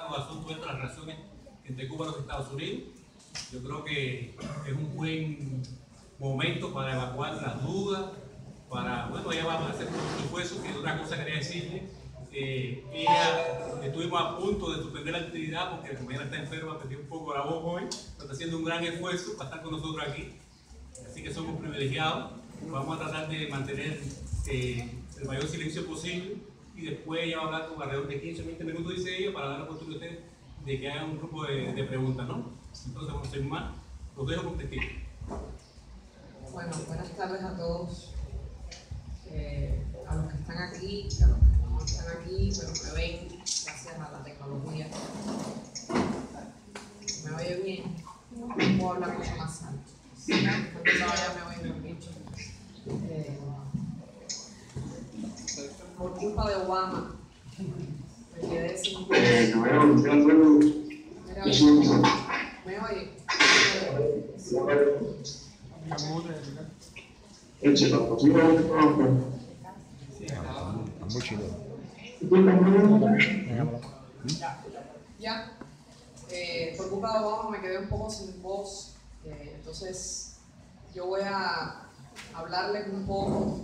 los asuntos de las relaciones entre Cuba y los Estados Unidos. Yo creo que es un buen momento para evacuar las dudas, para, bueno, ella va a hacer un esfuerzo, que otra cosa quería decirle. Ella estuvimos a punto de suspender la actividad porque como ella está enferma, perdió un poco la voz hoy, pero está haciendo un gran esfuerzo para estar con nosotros aquí. Así que somos privilegiados. Vamos a tratar de mantener el mayor silencio posible y después ella va a hablar con alrededor de 15 o 20 minutos, dice ella, para dar la oportunidad a ustedes de que hagan un grupo de preguntas, ¿no? Entonces, vamos a hacer más. Los dejo con testigo. Bueno, buenas tardes a todos, a los que están aquí, a los que no están aquí, pero me ven gracias a la tecnología. ¿Me oye bien? No puedo hablar mucho más alto. Porque todavía me oyen mucho. Por culpa de Obama, me quedé sin... ¿Me oye? Ya, por culpa de Obama me quedé un poco sin voz, entonces yo voy a hablarles un poco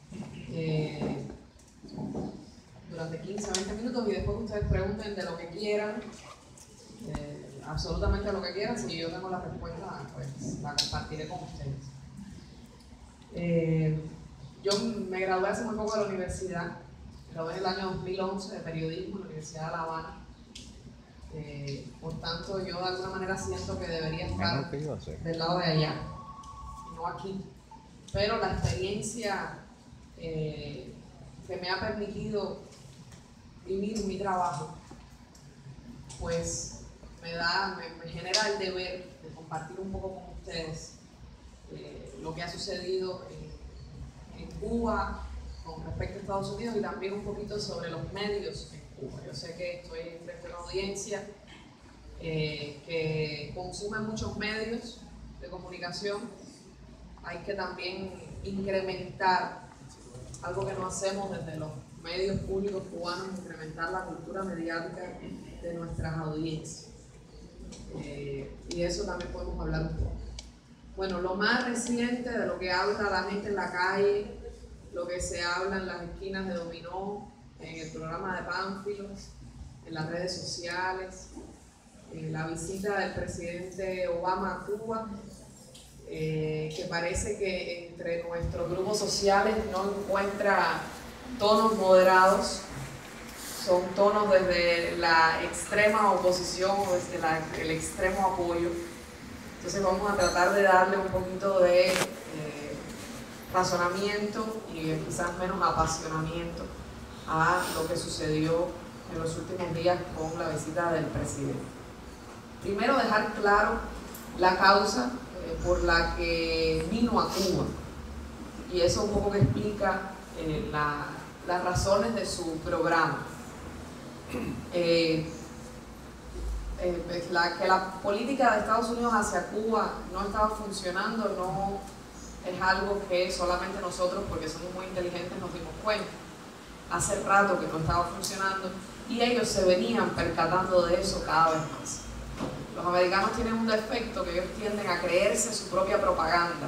durante 15 o 20 minutos y después ustedes pregunten de lo que quieran, absolutamente lo que quieran. Si yo tengo la respuesta, pues la compartiré con ustedes. Yo me gradué hace muy poco de la universidad, me gradué en el año 2011 de periodismo en la Universidad de La Habana. Por tanto, yo de alguna manera siento que debería estar del lado de allá y no aquí. Pero la experiencia que me ha permitido vivir mi trabajo, pues me genera el deber de compartir un poco con ustedes lo que ha sucedido en Cuba con respecto a Estados Unidos y también un poquito sobre los medios en Cuba. Yo sé que estoy frente a una audiencia que consume muchos medios de comunicación. Hay que también incrementar algo que no hacemos desde los medios públicos cubanos, incrementar la cultura mediática de nuestras audiencias. Y de eso también podemos hablar un poco. Bueno, lo más reciente de lo que habla la gente en la calle, lo que se habla en las esquinas de Dominó, en el programa de Pánfilos, en las redes sociales, la visita del presidente Obama a Cuba, que parece que entre nuestros grupos sociales no encuentra tonos moderados, son tonos desde la extrema oposición o desde el extremo apoyo. Entonces vamos a tratar de darle un poquito de razonamiento y quizás menos apasionamiento a lo que sucedió en los últimos días con la visita del presidente. Primero, dejar claro la causa por la que vino a Cuba, y eso un poco que explica las razones de su programa. Que la política de Estados Unidos hacia Cuba no estaba funcionando no es algo que solamente nosotros, porque somos muy inteligentes, nos dimos cuenta. Hace rato que no estaba funcionando y ellos se venían percatando de eso cada vez más. Los americanos tienen un defecto, que ellos tienden a creerse su propia propaganda.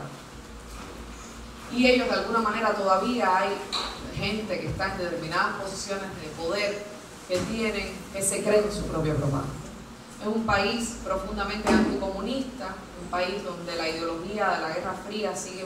Y ellos de alguna manera todavía hay gente que está en determinadas posiciones de poder que se creen su propia propaganda. Es un país profundamente anticomunista, un país donde la ideología de la Guerra Fría sigue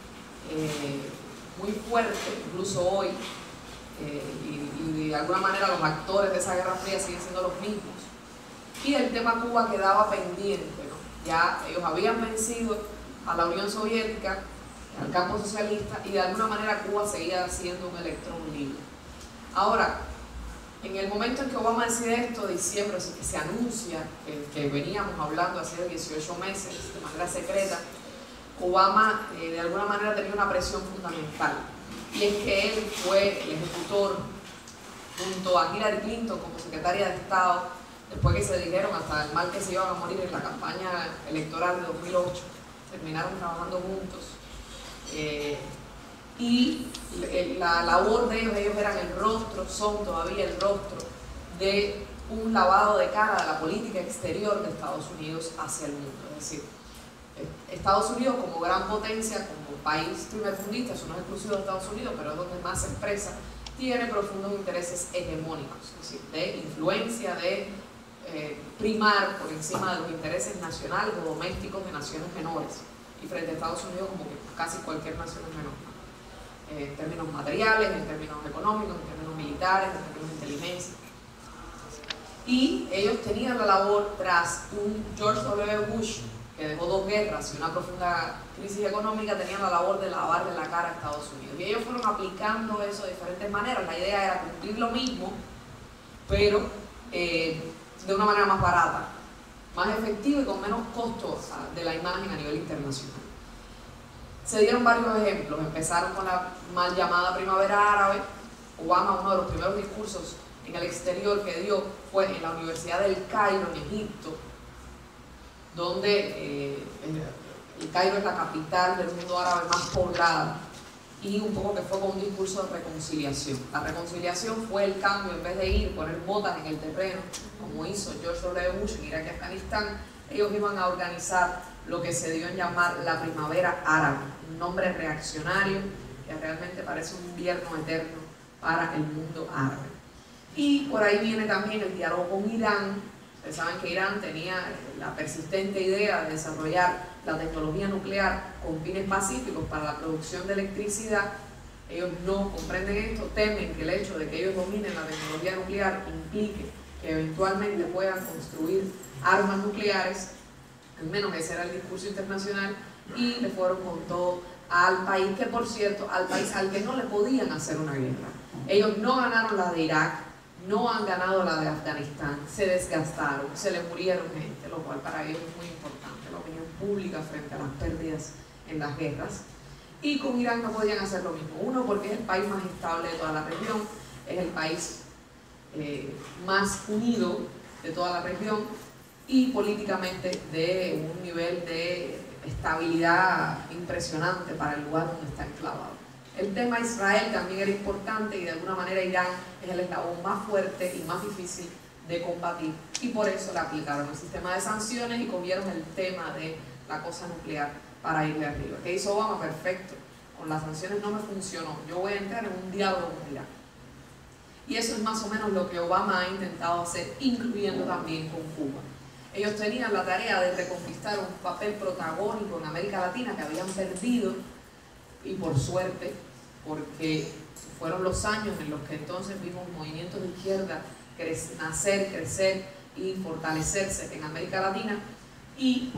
muy fuerte, incluso hoy, y de alguna manera los actores de esa Guerra Fría siguen siendo los mismos. Y el tema Cuba quedaba pendiente, ¿no? Ya ellos habían vencido a la Unión Soviética, al campo socialista, y de alguna manera Cuba seguía siendo un electrón libre. Ahora, en el momento en que Obama decide esto, diciembre, así que se anuncia que veníamos hablando hace 18 meses de manera secreta, Obama de alguna manera tenía una presión fundamental, y es que él fue el ejecutor junto a Hillary Clinton como secretaria de Estado, después que se dijeron hasta el mal que se iban a morir en la campaña electoral de 2008, terminaron trabajando juntos. Y la labor de ellos eran el rostro, son todavía el rostro de un lavado de cara de la política exterior de Estados Unidos hacia el mundo. Es decir, Estados Unidos como gran potencia, como país primermundista, eso no es exclusivo de Estados Unidos, pero es donde más se expresa, tiene profundos intereses hegemónicos, es decir, de influencia, de primar por encima de los intereses nacionales o domésticos de naciones menores, y frente a Estados Unidos como que casi cualquier nación es menor, en términos materiales, en términos económicos, en términos militares, en términos de inteligencia. Y ellos tenían la labor, tras un George W. Bush que dejó 2 guerras y una profunda crisis económica, tenían la labor de lavarle la cara a Estados Unidos. Y ellos fueron aplicando eso de diferentes maneras. La idea era cumplir lo mismo, pero de una manera más barata, más efectiva y con menos costo de la imagen a nivel internacional. Se dieron varios ejemplos. Empezaron con la mal llamada primavera árabe. Obama, uno de los primeros discursos en el exterior que dio fue en la Universidad del Cairo, en Egipto, donde el Cairo es la capital del mundo árabe más poblada, y un poco que fue con un discurso de reconciliación. La reconciliación fue el cambio, en vez de ir poner botas en el terreno, como hizo George W. Bush en Irak y Afganistán, ellos iban a organizar lo que se dio en llamar la primavera árabe, un nombre reaccionario que realmente parece un invierno eterno para el mundo árabe. Y por ahí viene también el diálogo con Irán. Ustedes saben que Irán tenía la persistente idea de desarrollar la tecnología nuclear con fines pacíficos para la producción de electricidad. Ellos no comprenden esto, temen que el hecho de que ellos dominen la tecnología nuclear implique que eventualmente puedan construir armas nucleares, al menos ese era el discurso internacional, y le fueron con todo al país, que por cierto, al país al que no le podían hacer una guerra. Ellos no ganaron la de Irak, no han ganado la de Afganistán, se desgastaron, se le murieron gente, lo cual para ellos es muy importante, la opinión pública frente a las pérdidas en las guerras. Y con Irán no podían hacer lo mismo. Uno, porque es el país más estable de toda la región, es el país más unido de toda la región, y políticamente de un nivel de estabilidad impresionante para el lugar donde está enclavado. El tema Israel también era importante, y de alguna manera Irán es el eslabón más fuerte y más difícil de combatir, y por eso le aplicaron el sistema de sanciones y cogieron el tema de la cosa nuclear para irle arriba. ¿Qué hizo Obama? Perfecto, con las sanciones no me funcionó, yo voy a entrar en un diálogo con Irán. Y eso es más o menos lo que Obama ha intentado hacer, incluyendo también con Cuba. Ellos tenían la tarea de reconquistar un papel protagónico en América Latina que habían perdido, y por suerte, porque fueron los años en los que entonces vimos movimientos de izquierda nacer, crecer y fortalecerse en América Latina, y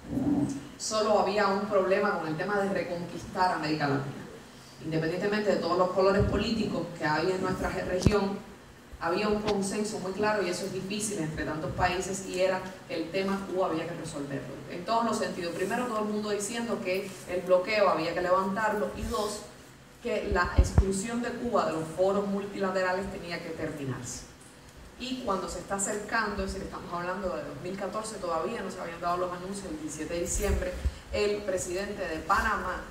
solo había un problema con el tema de reconquistar América Latina. Independientemente de todos los colores políticos que había en nuestra región, había un consenso muy claro, y eso es difícil entre tantos países, y era que el tema Cuba había que resolverlo, en todos los sentidos. Primero, todo el mundo diciendo que el bloqueo había que levantarlo, y dos, que la exclusión de Cuba de los foros multilaterales tenía que terminarse. Y cuando se está acercando, es decir, estamos hablando de 2014, todavía no se habían dado los anuncios, el 17 de diciembre, el presidente de Panamá,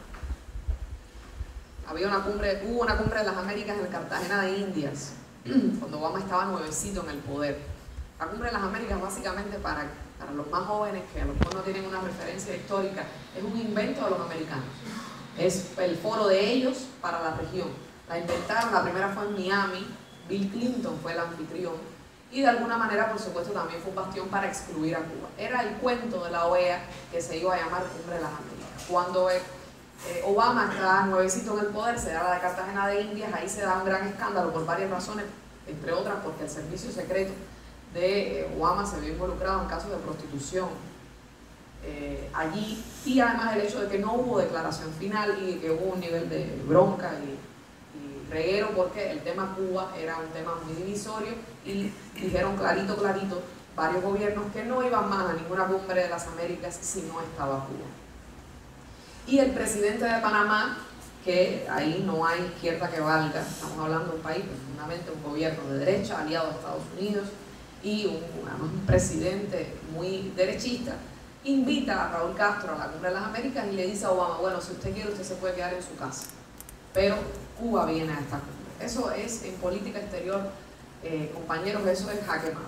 hubo una cumbre de las Américas en Cartagena de Indias, cuando Obama estaba nuevecito en el poder. La cumbre de las Américas, básicamente para los más jóvenes, que a lo mejor no tienen una referencia histórica, es un invento de los americanos. Es el foro de ellos para la región. La inventaron, la primera fue en Miami, Bill Clinton fue el anfitrión, y de alguna manera, por supuesto, también fue un bastión para excluir a Cuba. Era el cuento de la OEA que se iba a llamar Cumbre de las Américas. Cuando Obama está nuevecito en el poder, se da la de Cartagena de Indias, ahí se da un gran escándalo por varias razones, entre otras porque el servicio secreto de Obama se vio involucrado en casos de prostitución allí, y además el hecho de que no hubo declaración final y que hubo un nivel de bronca y reguero, porque el tema Cuba era un tema muy divisorio, y dijeron clarito varios gobiernos que no iban más a ninguna cumbre de las Américas si no estaba Cuba. Y el presidente de Panamá, que ahí no hay izquierda que valga, estamos hablando de un país profundamente, un gobierno de derecha, aliado a Estados Unidos, y un presidente muy derechista, invita a Raúl Castro a la Cumbre de las Américas y le dice a Obama, bueno, si usted quiere, usted se puede quedar en su casa, pero Cuba viene a esta cumbre. Eso es, en política exterior, compañeros, eso es jaque mate.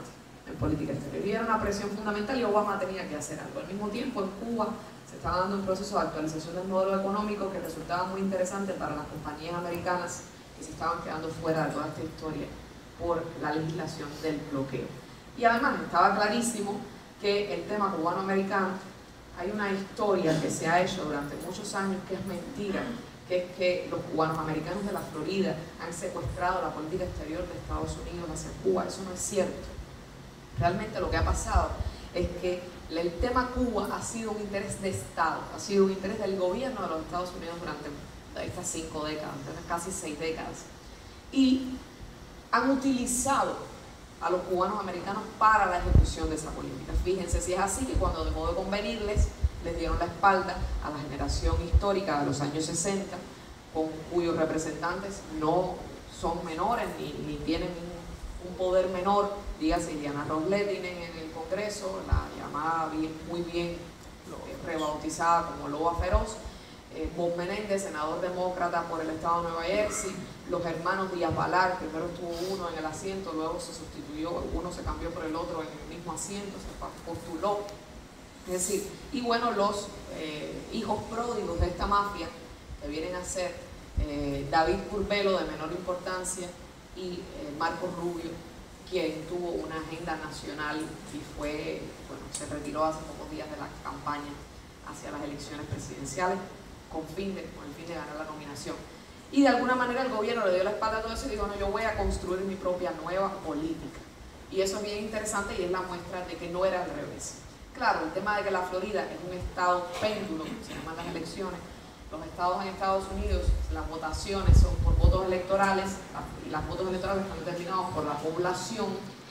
en política exterior. Y era una presión fundamental y Obama tenía que hacer algo. Al mismo tiempo, en Cuba se estaba dando un proceso de actualización del modelo económico que resultaba muy interesante para las compañías americanas que se estaban quedando fuera de toda esta historia por la legislación del bloqueo. Y además estaba clarísimo que el tema cubano-americano, hay una historia que se ha hecho durante muchos años que es mentira, que es que los cubanos americanos de la Florida han secuestrado la política exterior de Estados Unidos hacia Cuba. Eso no es cierto. Realmente lo que ha pasado es que el tema Cuba ha sido un interés de Estado, ha sido un interés del gobierno de los Estados Unidos durante estas 5 décadas, casi 6 décadas. Y han utilizado a los cubanos americanos para la ejecución de esa política. Fíjense si es así que cuando dejó de convenirles, les dieron la espalda a la generación histórica de los años 60, con cuyos representantes no son menores ni tienen un poder menor, dígase Iliana Ros-Lehtinen en el Congreso, la llamada muy bien rebautizada como Loba Feroz, Bob Menéndez, senador demócrata por el estado de Nueva Jersey, los hermanos Díaz-Balart, primero estuvo uno en el asiento, luego se sustituyó, uno se cambió por el otro en el mismo asiento, se postuló. Es decir, y bueno, los hijos pródigos de esta mafia, que vienen a ser David Curbelo, de menor importancia, y Marcos Rubio, quien tuvo una agenda nacional y se retiró hace pocos días de la campaña hacia las elecciones presidenciales con el fin de ganar la nominación. Y de alguna manera el gobierno le dio la espalda a todo eso y dijo, no, yo voy a construir mi propia nueva política. Y eso es bien interesante y es la muestra de que no era al revés. Claro, el tema de que la Florida es un estado péndulo, se llaman las elecciones. Los estados en Estados Unidos, las votaciones son por votos electorales y las votos electorales están determinados por la población.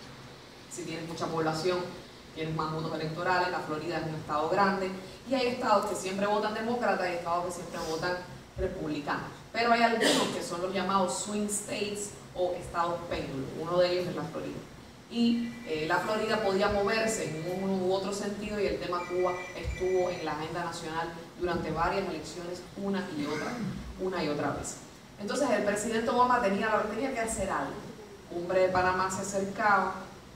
Si tienes mucha población, tienes más votos electorales. La Florida es un estado grande y hay estados que siempre votan demócratas y estados que siempre votan republicanos. Pero hay algunos que son los llamados swing states o estados péndulos. Uno de ellos es la Florida. Y la Florida podía moverse en uno u otro sentido y el tema Cuba estuvo en la agenda nacional durante varias elecciones una y otra vez. Entonces el presidente Obama tenía que hacer algo. Cumbre de Panamá se acercaba,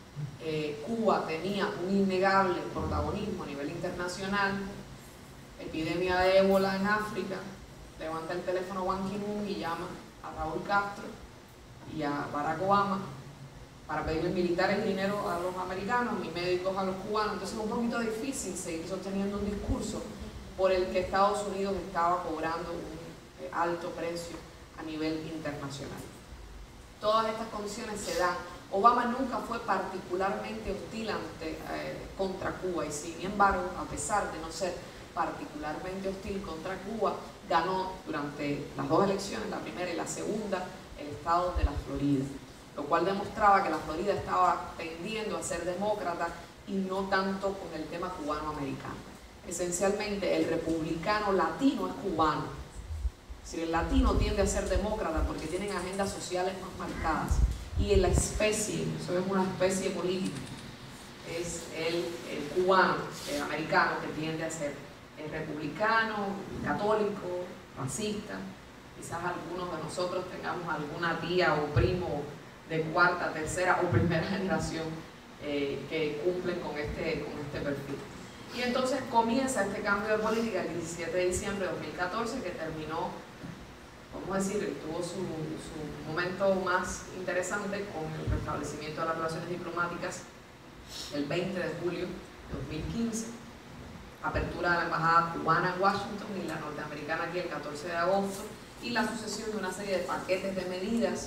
Cuba tenía un innegable protagonismo a nivel internacional, epidemia de ébola en África, levanta el teléfono Ban Ki-moon y llama a Raúl Castro y a Barack Obama para pedirles militares y dinero a los americanos y médicos a los cubanos. Entonces es un poquito difícil seguir sosteniendo un discurso por el que Estados Unidos estaba cobrando un alto precio a nivel internacional. Todas estas condiciones se dan. Obama nunca fue particularmente hostil contra Cuba y sin embargo, a pesar de no ser particularmente hostil contra Cuba, ganó durante las 2 elecciones, la primera y la segunda, el estado de la Florida, lo cual demostraba que la Florida estaba tendiendo a ser demócrata y no tanto con el tema cubano-americano. Esencialmente, el republicano latino es cubano. Es decir, el latino tiende a ser demócrata porque tienen agendas sociales más marcadas. Y en la especie, eso es una especie política, es el cubano, el americano, que tiende a ser republicano, católico, racista. Quizás algunos de nosotros tengamos alguna tía o primo de 4ª, 3ª o primera generación que cumplen con este perfil. Y entonces comienza este cambio de política el 17 de diciembre de 2014 que terminó, vamos a decir, tuvo su momento más interesante con el restablecimiento de las relaciones diplomáticas el 20 de julio de 2015, apertura de la embajada cubana en Washington y la norteamericana aquí el 14 de agosto y la sucesión de una serie de paquetes de medidas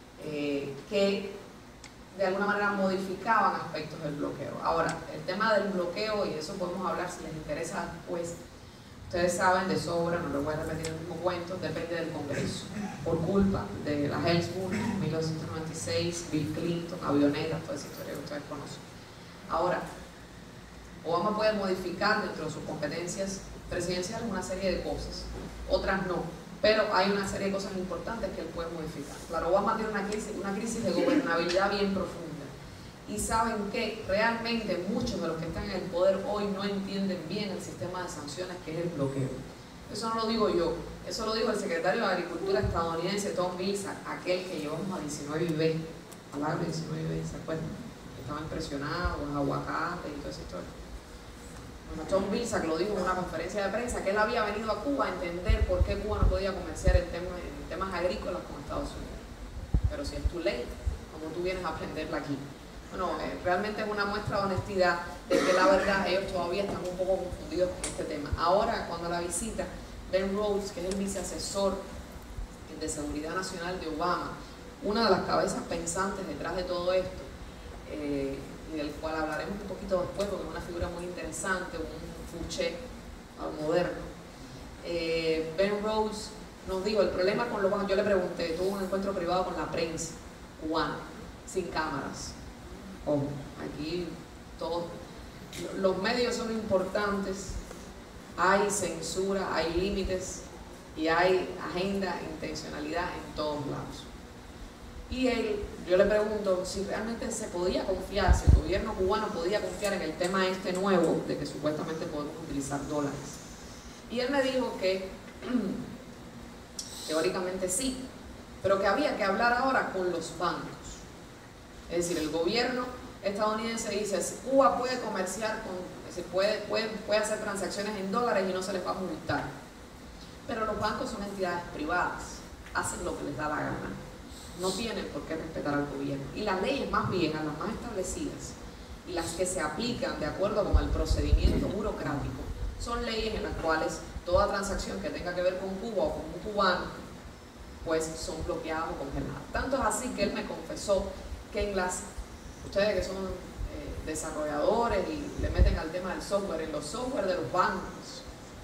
que de alguna manera modificaban aspectos del bloqueo. Ahora, el tema del bloqueo, y de eso podemos hablar si les interesa después, ustedes saben de sobra, no lo voy a repetir el mismo cuento, depende del Congreso. Por culpa de la Helmsburg, 1996, Bill Clinton, avionetas, toda esa historia que ustedes conocen. Ahora, Obama puede modificar dentro de sus competencias presidenciales una serie de cosas, otras no, pero hay una serie de cosas importantes que él puede modificar. Claro, Obama tiene una crisis de gobernabilidad bien profunda y saben que realmente muchos de los que están en el poder hoy no entienden bien el sistema de sanciones que es el bloqueo. Eso no lo digo yo, eso lo dijo el secretario de Agricultura estadounidense Tom Vilsack, aquel que llevamos a 19B, palabra 19B, ¿se acuerdan? estaba impresionado con el aguacate y todo esa historia. Bueno, Tom Vilsack lo dijo en una conferencia de prensa, que él había venido a Cuba a entender por qué Cuba no podía comerciar en temas agrícolas con Estados Unidos. Pero si es tu ley, como tú vienes a aprenderla aquí. Bueno, realmente es una muestra de honestidad de que la verdad ellos todavía están un poco confundidos con este tema. Ahora, cuando la visita Ben Rhodes, que es el viceasesor de Seguridad Nacional de Obama, una de las cabezas pensantes detrás de todo esto, y del cual hablaremos un poquito después porque es una figura muy interesante, un Fouché moderno. Ben Rhodes nos dijo, el problema con los bancos, yo le pregunté, tuvo un encuentro privado con la prensa cubana, sin cámaras. Ojo, aquí todos, los medios son importantes, hay censura, hay límites y hay agenda, intencionalidad en todos lados. Y yo le pregunto si realmente se podía confiar, si el gobierno cubano podía confiar en el tema este nuevo de que supuestamente podemos utilizar dólares. Y él me dijo que teóricamente sí, pero que había que hablar ahora con los bancos. Es decir, el gobierno estadounidense dice, Cuba puede comerciar, puede hacer transacciones en dólares y no se les va a multar. Pero los bancos son entidades privadas, hacen lo que les da la gana. No tienen por qué respetar al gobierno. Y las leyes más viejas, las más establecidas, y las que se aplican de acuerdo con el procedimiento burocrático, son leyes en las cuales toda transacción que tenga que ver con Cuba o con un cubano, pues son bloqueadas o congeladas. Tanto es así que él me confesó que ustedes que son desarrolladores y le meten al tema del software, en los software de los bancos,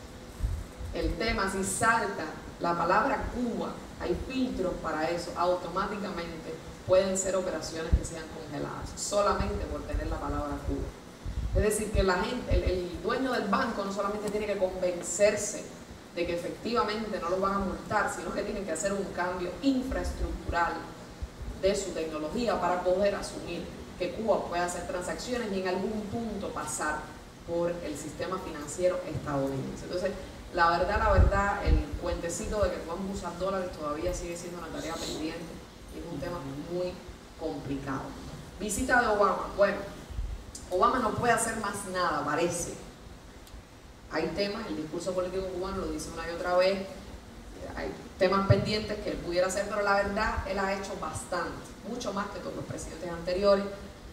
el tema, si salta la palabra Cuba, hay filtros para eso, automáticamente pueden ser operaciones que sean congeladas, solamente por tener la palabra Cuba. Es decir, que la gente, el dueño del banco no solamente tiene que convencerse de que efectivamente no los van a multar, sino que tienen que hacer un cambio infraestructural de su tecnología para poder asumir que Cuba puede hacer transacciones y en algún punto pasar por el sistema financiero estadounidense. Entonces, la verdad, el cuentecito de que vamos a usar dólares todavía sigue siendo una tarea pendiente y es un tema muy complicado. Visita de Obama. Bueno, Obama no puede hacer más nada, parece. Hay temas, el discurso político cubano lo dice una y otra vez, hay temas pendientes que él pudiera hacer, pero la verdad, él ha hecho bastante, mucho más que todos los presidentes anteriores.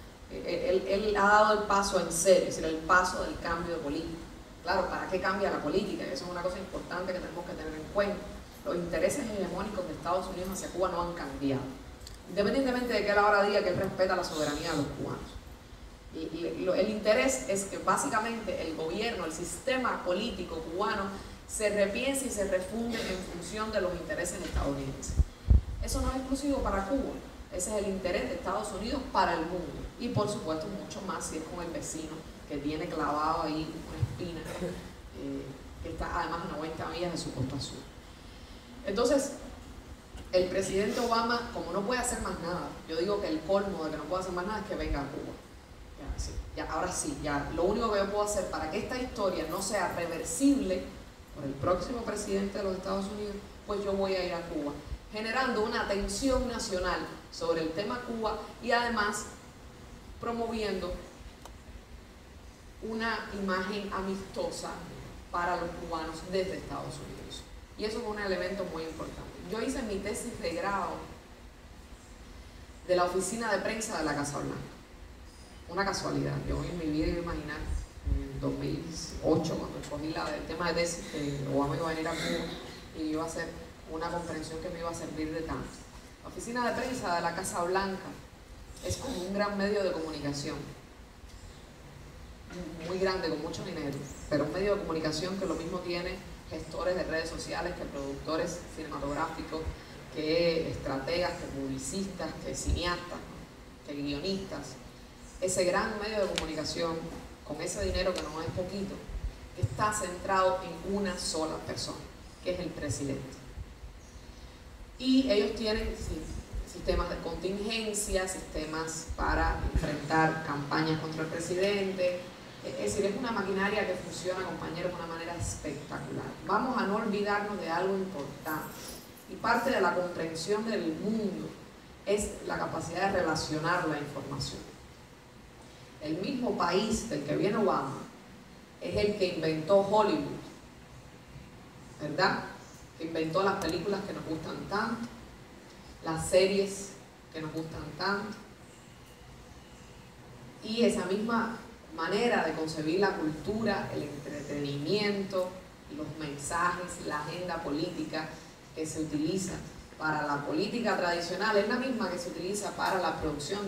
Él ha dado el paso en serio, es decir, el paso del cambio de política. Claro, ¿para qué cambia la política? Eso es una cosa importante que tenemos que tener en cuenta. Los intereses hegemónicos de Estados Unidos hacia Cuba no han cambiado. Independientemente de que él ahora diga que él respeta la soberanía de los cubanos. El interés es que básicamente el gobierno, el sistema político cubano se repiense y se refunde en función de los intereses estadounidenses. Eso no es exclusivo para Cuba, ese es el interés de Estados Unidos para el mundo. Y por supuesto mucho más si es con el vecino que tiene clavado ahí una espina que está además a 90 millas de su costa sur. Entonces, el presidente Obama, como no puede hacer más nada, yo digo que el colmo de que no puede hacer más nada es que venga a Cuba. Ahora sí, lo único que yo puedo hacer para que esta historia no sea reversible por el próximo presidente de los Estados Unidos, pues yo voy a ir a Cuba, generando una atención nacional sobre el tema Cuba y además promoviendo una imagen amistosa para los cubanos desde Estados Unidos. Y eso es un elemento muy importante. Yo hice mi tesis de grado de la oficina de prensa de la Casa Blanca. Una casualidad, yo en mi vida iba a imaginar, en 2008, cuando escogí el tema de tesis, que Obama iba a venir a Cuba y iba a hacer una comprensión que me iba a servir de tanto. La oficina de prensa de la Casa Blanca es como un gran medio de comunicación, muy grande, con mucho dinero, pero un medio de comunicación que lo mismo tiene gestores de redes sociales, que productores cinematográficos, que estrategas, que publicistas, que cineastas, que guionistas. Ese gran medio de comunicación, con ese dinero que no es poquito, que está centrado en una sola persona, que es el presidente. Y ellos tienen sistemas de contingencia, sistemas para enfrentar campañas contra el presidente. Es decir, es una maquinaria que funciona, compañeros, de una manera espectacular. Vamos a no olvidarnos de algo importante. Y parte de la comprensión del mundo es la capacidad de relacionar la información. el mismo país del que viene Obama es el que inventó Hollywood, ¿verdad? Que inventó las películas que nos gustan tanto, las series que nos gustan tanto, y esa misma manera de concebir la cultura, el entretenimiento, los mensajes, la agenda política que se utiliza para la política tradicional es la misma que se utiliza para la producción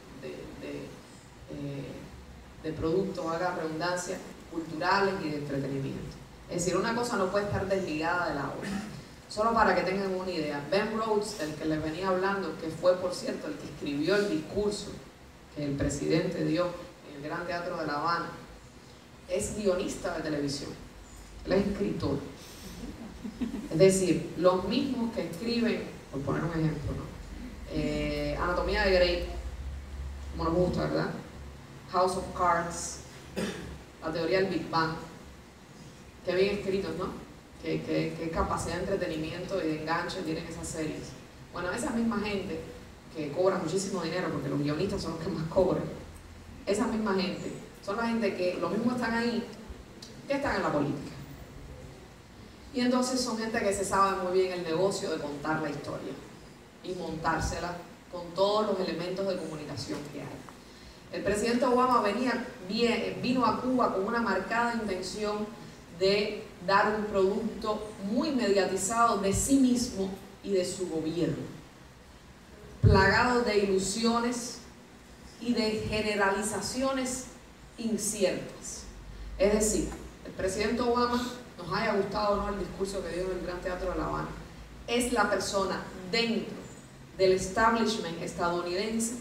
de productos, haga redundancia, culturales y de entretenimiento. Es decir, una cosa no puede estar desligada de la otra. Solo para que tengan una idea, Ben Rhodes, del que les venía hablando, que fue, por cierto, el que escribió el discurso que el presidente dio en el Gran Teatro de La Habana, es guionista de televisión, él es escritor. Es decir, los mismos que escriben, por poner un ejemplo, ¿no? Anatomía de Grey, como nos gusta, ¿verdad? House of Cards, la teoría del Big Bang, que bien escritos, ¿no? Qué capacidad de entretenimiento y de enganche tienen esas series. Bueno, esa misma gente que cobra muchísimo dinero, porque los guionistas son los que más cobran, esa misma gente son la gente que lo mismo están ahí, que están en la política. Y entonces son gente que se sabe muy bien el negocio de contar la historia y montársela con todos los elementos de comunicación que hay. El presidente Obama vino a Cuba con una marcada intención de dar un producto muy mediatizado de sí mismo y de su gobierno, plagado de ilusiones y de generalizaciones inciertas. Es decir, el presidente Obama, nos haya gustado o no el discurso que dio en el Gran Teatro de La Habana, es la persona dentro del establishment estadounidense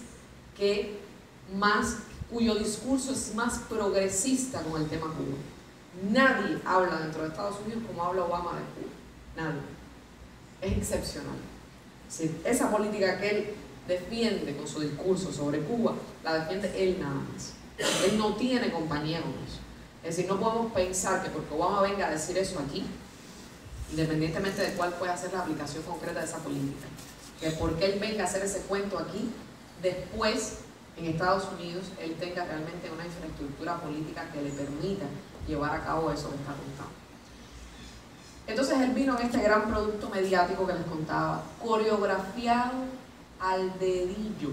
cuyo discurso es más progresista con el tema Cuba. Nadie habla dentro de Estados Unidos como habla Obama de Cuba. Nadie. Es excepcional. Sí, esa política que él defiende con su discurso sobre Cuba, la defiende él nada más. Él no tiene compañía con eso. Es decir, no podemos pensar que porque Obama venga a decir eso aquí, independientemente de cuál pueda ser la aplicación concreta de esa política, que porque él venga a hacer ese cuento aquí, después en Estados Unidos él tenga realmente una infraestructura política que le permita llevar a cabo eso que está contando. Entonces él vino en este gran producto mediático que les contaba, coreografiado al dedillo.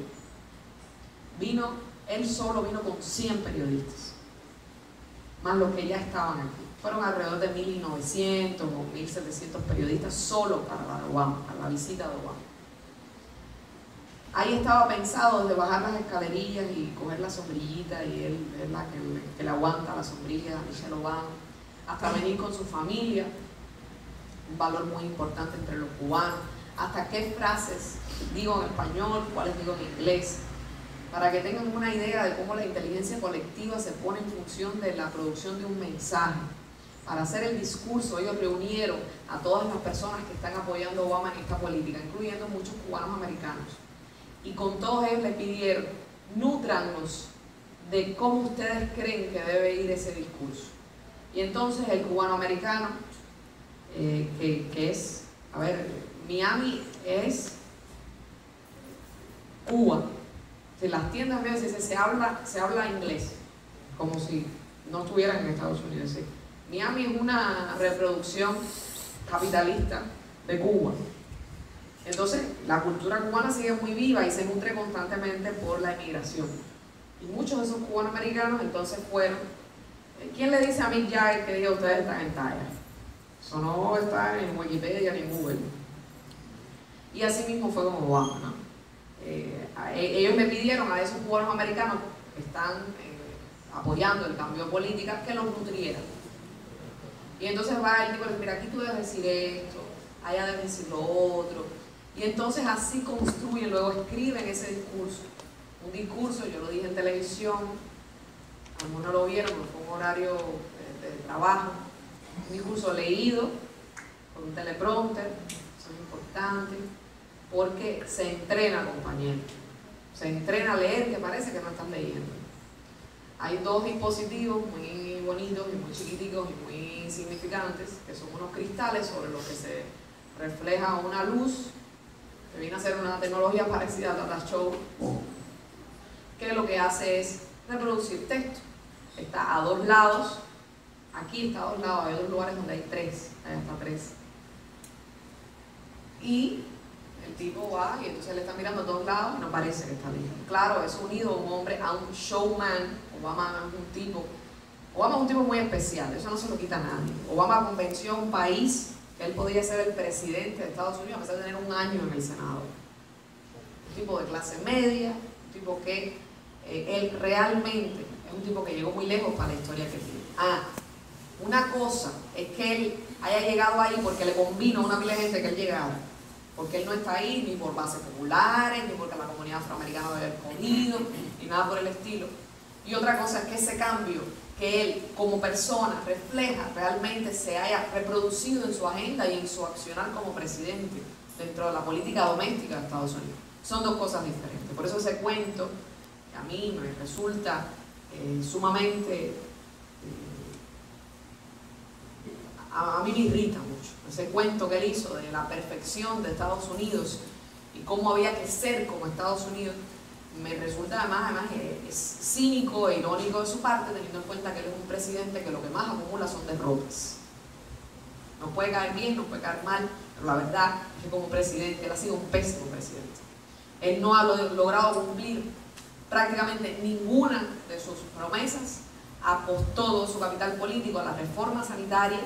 Él solo vino con 100 periodistas, más los que ya estaban aquí. Fueron alrededor de 1.900 o 1.700 periodistas solo para la de Obama, para la visita de Obama. Ahí estaba pensado desde bajar las escalerillas y coger la sombrillita y él, ¿verdad?, que le aguanta la sombrilla a Michelle Obama, hasta venir con su familia, un valor muy importante entre los cubanos, hasta qué frases digo en español, cuáles digo en inglés, para que tengan una idea de cómo la inteligencia colectiva se pone en función de la producción de un mensaje. Para hacer el discurso, ellos reunieron a todas las personas que están apoyando a Obama en esta política, incluyendo muchos cubanos americanos. Y con todos ellos les pidieron, nútranos de cómo ustedes creen que debe ir ese discurso. Y entonces el cubano americano, que es, a ver, Miami es Cuba. Si las tiendas vean, se habla inglés, como si no estuvieran en Estados Unidos. ¿Sí? Miami es una reproducción capitalista de Cuba. Entonces, la cultura cubana sigue muy viva y se nutre constantemente por la emigración. Y muchos de esos cubanos americanos entonces fueron. ¿Quién le dice a Mick Jagger que diga ustedes están en talla? Eso no está en Wikipedia ni en Google. Y así mismo fue con Obama, ¿no? Ellos le pidieron a esos cubanos americanos que están apoyando el cambio de política que los nutrieran. Y entonces va el tipo y dice, mira, aquí tú debes decir esto, allá debes decir lo otro. Y entonces así construyen, luego escriben ese discurso. Un discurso, yo lo dije en televisión, algunos lo vieron, pero fue un horario de trabajo. Un discurso leído por un teleprompter, eso es importante, porque se entrena, compañero. Se entrena a leer, que parece que no estás leyendo. Hay dos dispositivos muy bonitos y muy chiquiticos y muy significantes, que son unos cristales sobre los que se refleja una luz, que viene a ser una tecnología parecida a Tata Show, que lo que hace es reproducir texto. Está a 2 lados, aquí está a 2 lados, hay 2 lugares donde hay 3, hay hasta 3. Y el tipo va y entonces le está mirando a todos lados y no parece que está bien. Claro, es unido un hombre a un showman. Obama es un tipo muy especial, eso no se lo quita a nadie. Obama convenció a un país que él podía ser el presidente de Estados Unidos a pesar de tener 1 año en el Senado. Un tipo de clase media, un tipo que él realmente es un tipo que llegó muy lejos para la historia que tiene. Una cosa es que él haya llegado ahí porque le convino a una pila de gente que él llegara, porque él no está ahí ni por bases populares, ni porque la comunidad afroamericana lo haya escogido, ni nada por el estilo. Y otra cosa es que ese cambio que él como persona refleja realmente se haya reproducido en su agenda y en su accionar como presidente dentro de la política doméstica de Estados Unidos. Son 2 cosas diferentes. Por eso ese cuento a mí me resulta sumamente... a mí me irrita mucho. Ese cuento que él hizo de la perfección de Estados Unidos y cómo había que ser como Estados Unidos, me resulta además es cínico e irónico de su parte, teniendo en cuenta que él es un presidente que lo que más acumula son derrotas. No puede caer bien, no puede caer mal, pero la verdad es que como presidente él ha sido un pésimo presidente. Él no ha logrado cumplir prácticamente ninguna de sus promesas, apostó todo su capital político a la reforma sanitaria,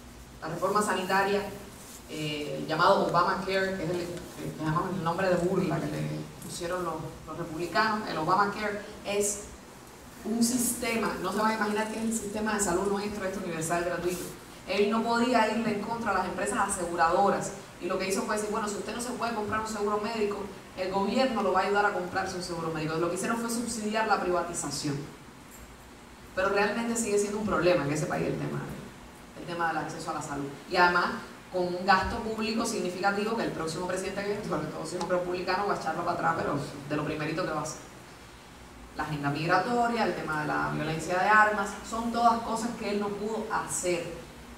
llamado Obamacare, que es le llamamos el nombre de burla que le pusieron los republicanos. El Obamacare es un sistema, no se van a imaginar que es el sistema de salud nuestro, universal gratuito. Él no podía irle en contra a las empresas aseguradoras y lo que hizo fue decir, bueno, si usted no se puede comprar un seguro médico, el gobierno lo va a ayudar a comprarse un seguro médico. Lo que hicieron fue subsidiar la privatización, pero realmente sigue siendo un problema en ese país el tema del acceso a la salud, y además con un gasto público significativo que el próximo presidente que viene, sobre todo si es un republicano, va a echarlo para atrás, pero de lo primerito que va a hacer. La agenda migratoria, el tema de la violencia de armas, son todas cosas que él no pudo hacer.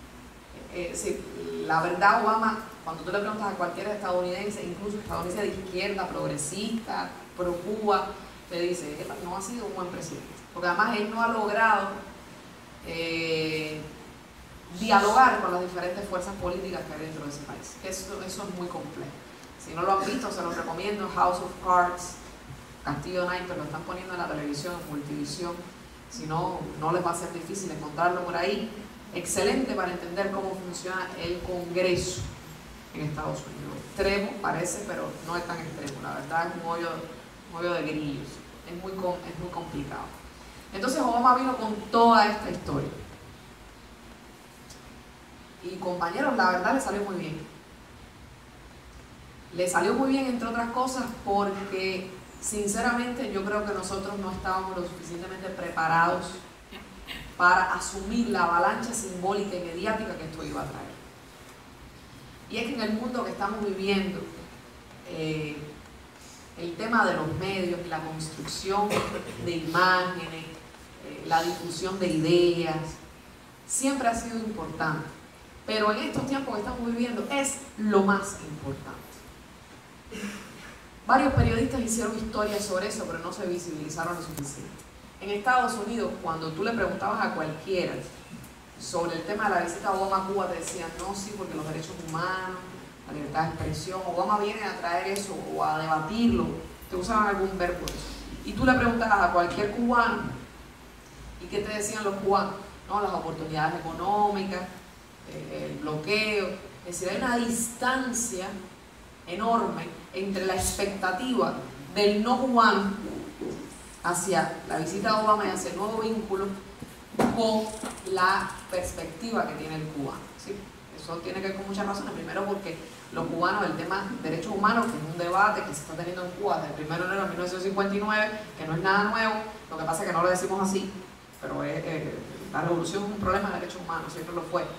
La verdad, Obama, cuando tú le preguntas a cualquier estadounidense, incluso estadounidense de izquierda, progresista, pro Cuba, te dice que no ha sido un buen presidente, porque además él no ha logrado dialogar con las diferentes fuerzas políticas que hay dentro de ese país. Eso es muy complejo. Si no lo han visto, se los recomiendo. House of Cards, Castillo Naipes, lo están poniendo en la televisión, en Multivisión. Si no, no les va a ser difícil encontrarlo por ahí. Excelente para entender cómo funciona el Congreso en Estados Unidos. Extremo parece, pero no es tan extremo. La verdad es un hoyo de grillos. Es muy complicado. Entonces Obama vino con toda esta historia. Y compañeros, la verdad le salió muy bien. Le salió muy bien, entre otras cosas, porque sinceramente yo creo que nosotros no estábamos lo suficientemente preparados para asumir la avalancha simbólica y mediática que esto iba a traer. Y es que en el mundo que estamos viviendo, el tema de los medios, la construcción de imágenes, la difusión de ideas, siempre ha sido importante. Pero en estos tiempos que estamos viviendo es lo más importante. Varios periodistas hicieron historias sobre eso, pero no se visibilizaron lo suficiente. En Estados Unidos, cuando tú le preguntabas a cualquiera sobre el tema de la visita de Obama a Cuba, te decían, no, sí, porque los derechos humanos, la libertad de expresión, Obama viene a traer eso o a debatirlo, te usaban algún verbo de eso. Y tú le preguntabas a cualquier cubano, ¿y qué te decían los cubanos? No, las oportunidades económicas, el bloqueo. Es decir, hay una distancia enorme entre la expectativa del no cubano hacia la visita de Obama y hacia el nuevo vínculo con la perspectiva que tiene el cubano, ¿sí? Eso tiene que ver con muchas razones. Primero porque los cubanos, el tema de derechos humanos, que es un debate que se está teniendo en Cuba desde el 1 de enero de 1959, que no es nada nuevo, lo que pasa es que no lo decimos así, pero la revolución es un problema de derechos humanos, siempre lo fue.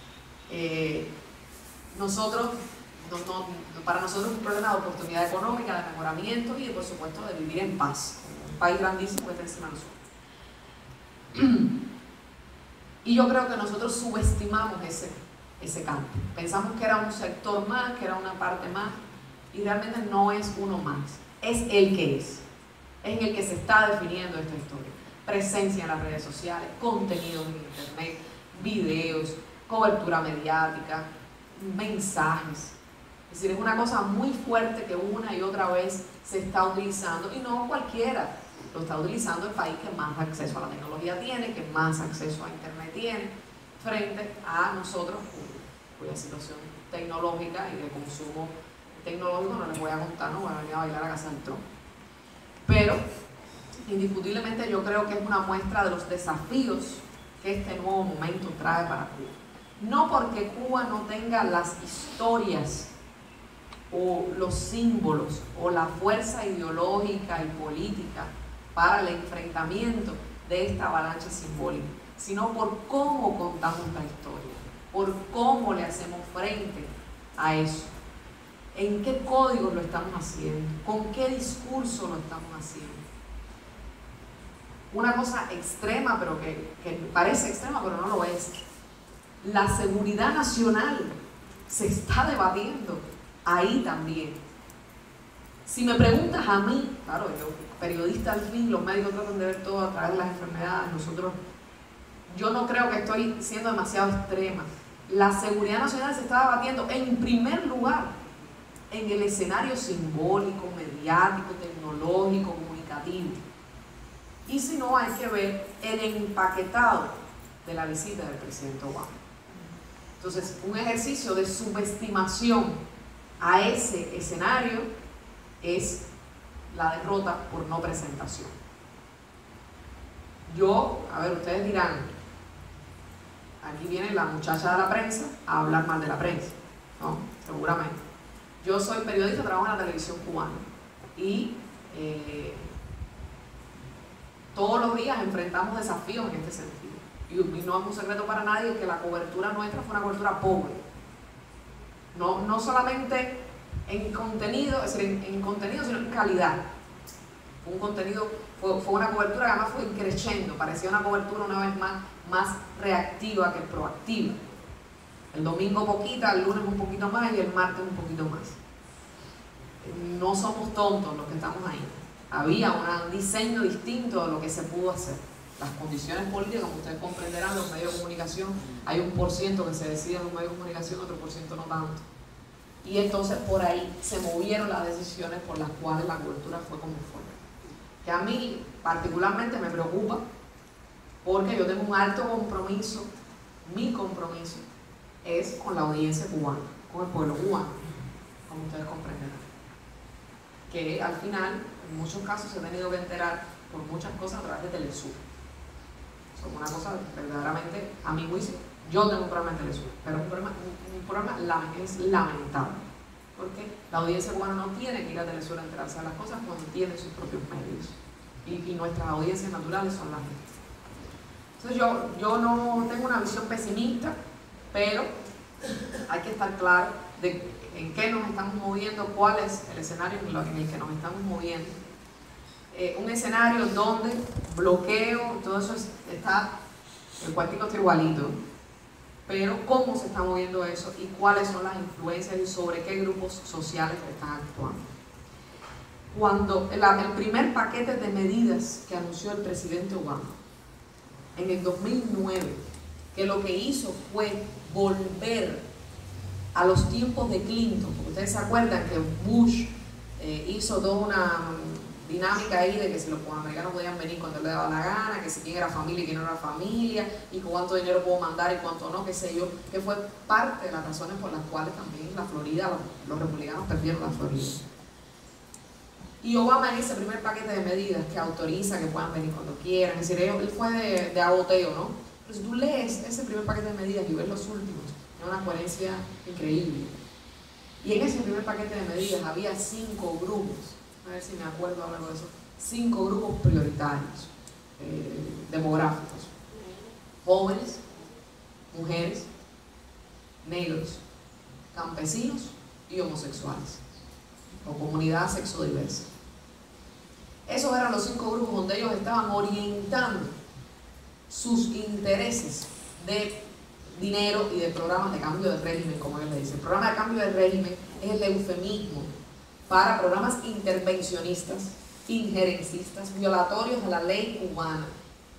Para nosotros es un problema de oportunidad económica, de mejoramiento y por supuesto de vivir en paz. Un país grandísimo que está encima de nosotros. Y yo creo que nosotros subestimamos ese campo. Pensamos que era un sector más, que era una parte más, y realmente no es uno más. Es el que es. Es en el que se está definiendo esta historia. presencia en las redes sociales, contenidos en internet, videos, cobertura mediática, mensajes. Es decir, es una cosa muy fuerte que una y otra vez se está utilizando, y no cualquiera lo está utilizando, el país que más acceso a la tecnología tiene, que más acceso a internet tiene, frente a nosotros cuya situación tecnológica y de consumo tecnológico no les voy a contar, no voy a venir a bailar a casa del tronco. Pero indiscutiblemente yo creo que es una muestra de los desafíos que este nuevo momento trae para Cuba. No porque Cuba no tenga las historias o los símbolos o la fuerza ideológica y política para el enfrentamiento de esta avalancha simbólica, sino por cómo contamos la historia, por cómo le hacemos frente a eso, en qué códigos lo estamos haciendo, con qué discurso lo estamos haciendo. Una cosa extrema, pero que parece extrema, pero no lo es. La seguridad nacional se está debatiendo ahí también. Si me preguntas a mí, claro, yo, periodista al fin, los médicos tratan de ver todo a través de las enfermedades, nosotros, yo no creo que estoy siendo demasiado extrema. La seguridad nacional se está debatiendo en primer lugar en el escenario simbólico, mediático, tecnológico, comunicativo. Y si no, hay que ver el empaquetado de la visita del presidente Obama. Entonces, un ejercicio de subestimación a ese escenario es la derrota por no presentación. Yo, a ver, ustedes dirán, aquí viene la muchacha de la prensa a hablar mal de la prensa, ¿no? Seguramente. Yo soy periodista, trabajo en la televisión cubana y todos los días enfrentamos desafíos en este sentido. Y no es un secreto para nadie que la cobertura nuestra fue una cobertura pobre. No solamente en contenido, es decir, en contenido, sino en calidad. Fue un contenido, fue una cobertura que además fue creciendo, parecía una cobertura una vez más reactiva que proactiva. El domingo poquita, el lunes un poquito más y el martes un poquito más. No somos tontos los que estamos ahí. Había un diseño distinto de lo que se pudo hacer. Las condiciones políticas, como ustedes comprenderán, los medios de comunicación, hay un % que se decide en los medios de comunicación, otro % no tanto. Y entonces por ahí se movieron las decisiones por las cuales la cobertura fue como fue. Que a mí particularmente me preocupa, porque yo tengo un alto compromiso, mi compromiso es con la audiencia cubana, con el pueblo cubano, como ustedes comprenderán. Que al final, en muchos casos, se ha tenido que enterar por muchas cosas a través de Telesur. Es como una cosa verdaderamente, a mi juicio, yo tengo un programa en Telesur, pero es un programa es lamentable, porque la audiencia cubana no tiene que ir a Telesur a enterarse de las cosas cuando tiene sus propios medios. Y nuestras audiencias naturales son las mismas. Entonces yo no tengo una visión pesimista, pero hay que estar claro de en qué nos estamos moviendo, cuál es el escenario en el que nos estamos moviendo. Un escenario donde bloqueo, todo eso está, el cuartico está igualito, pero cómo se está moviendo eso y cuáles son las influencias y sobre qué grupos sociales están actuando. Cuando el primer paquete de medidas que anunció el presidente Obama en el 2009, que lo que hizo fue volver a los tiempos de Clinton, porque ustedes se acuerdan que Bush hizo toda una dinámica ahí de que si los americanos podían venir cuando le daba la gana, que si quién era familia y quién no era familia, y cuánto dinero puedo mandar y cuánto no, qué sé yo, que fue parte de las razones por las cuales también la Florida, los republicanos perdieron la Florida. Y Obama en ese primer paquete de medidas que autoriza que puedan venir cuando quieran, es decir, él fue de agoteo, ¿no? Pero si tú lees ese primer paquete de medidas y ves los últimos, es una coherencia increíble. Y en ese primer paquete de medidas había 5 grupos, a ver si me acuerdo algo de eso, 5 grupos prioritarios demográficos: jóvenes, mujeres, negros, campesinos y homosexuales, o comunidad sexodiversa. Esos eran los 5 grupos donde ellos estaban orientando sus intereses de dinero y de programas de cambio de régimen, como ellos le dicen. El programa de cambio de régimen es el eufemismo para programas intervencionistas, injerencistas, violatorios de la ley cubana,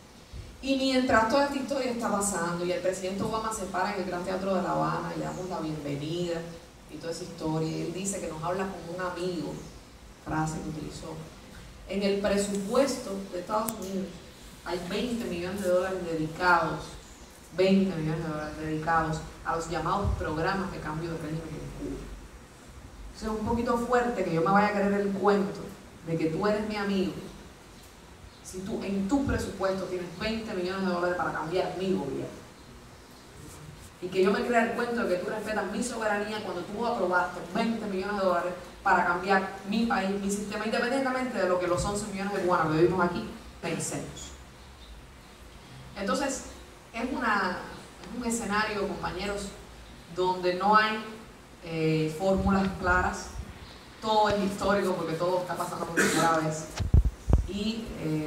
Y mientras toda esta historia está pasando y el presidente Obama se para en el Gran Teatro de La Habana y le damos la bienvenida y toda esa historia, y él dice que nos habla como un amigo, frase que utilizó. En el presupuesto de Estados Unidos hay 20 millones de dólares dedicados, 20 millones de dólares dedicados a los llamados programas de cambio de régimen en Cuba. Entonces es un poquito fuerte que yo me vaya a creer el cuento de que tú eres mi amigo si tú en tu presupuesto tienes 20 millones de dólares para cambiar mi gobierno. Y que yo me crea el cuento de que tú respetas mi soberanía cuando tú aprobaste 20 millones de dólares para cambiar mi país, mi sistema, independientemente de lo que los 11 millones de cubanos que vivimos aquí pensemos. Entonces, es un escenario, compañeros, donde no hay fórmulas claras, todo es histórico porque todo está pasando por primera vez. Y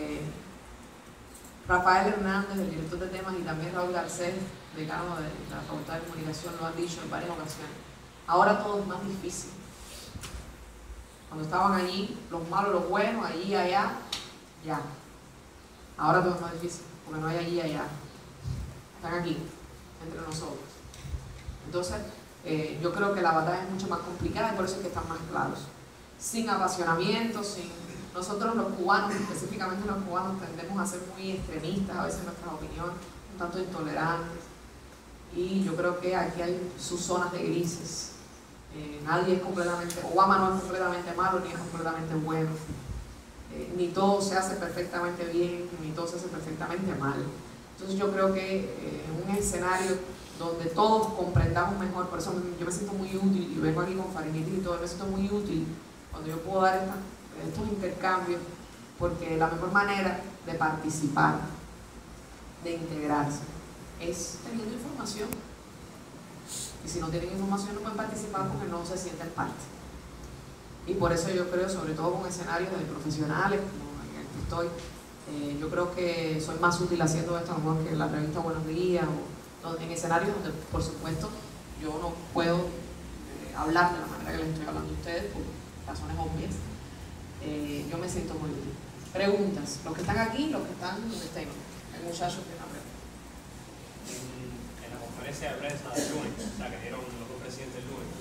Rafael Hernández, el director de temas, y también Raúl Garcés, decano de la Facultad de Comunicación, lo han dicho en varias ocasiones. Ahora todo es más difícil. Cuando estaban allí, los malos, los buenos, allí, allá, ya. Ahora todo es más difícil, porque no hay allí, allá. Están aquí, entre nosotros. Entonces, yo creo que la batalla es mucho más complicada y por eso es que están más claros. Sin apasionamiento, Nosotros los cubanos, específicamente los cubanos, tendemos a ser muy extremistas a veces en nuestras opiniones, un tanto intolerantes. Y yo creo que aquí hay sus zonas de grises. Nadie es completamente, Obama no es completamente malo ni es completamente bueno. Ni todo se hace perfectamente bien, ni todo se hace perfectamente mal. Entonces yo creo que en un escenario donde todos comprendamos mejor, por eso yo me siento muy útil, y vengo aquí con Fariniti y todo, me siento muy útil cuando yo puedo dar estos intercambios, porque la mejor manera de participar, de integrarse, es teniendo información. Y si no tienen información no pueden participar porque no se sienten parte. Y por eso yo creo, sobre todo con escenarios de profesionales como en el que estoy, yo creo que soy más útil haciendo esto a lo mejor que en la revista Buenos Días, o en escenarios donde por supuesto yo no puedo hablar de la manera que les estoy hablando a ustedes por razones obvias. Yo me siento muy útil. Preguntas, los que están aquí, los que están donde estén. El muchacho que una pregunta. En la conferencia de prensa del lunes, o sea, que dieron los dos presidentes el lunes.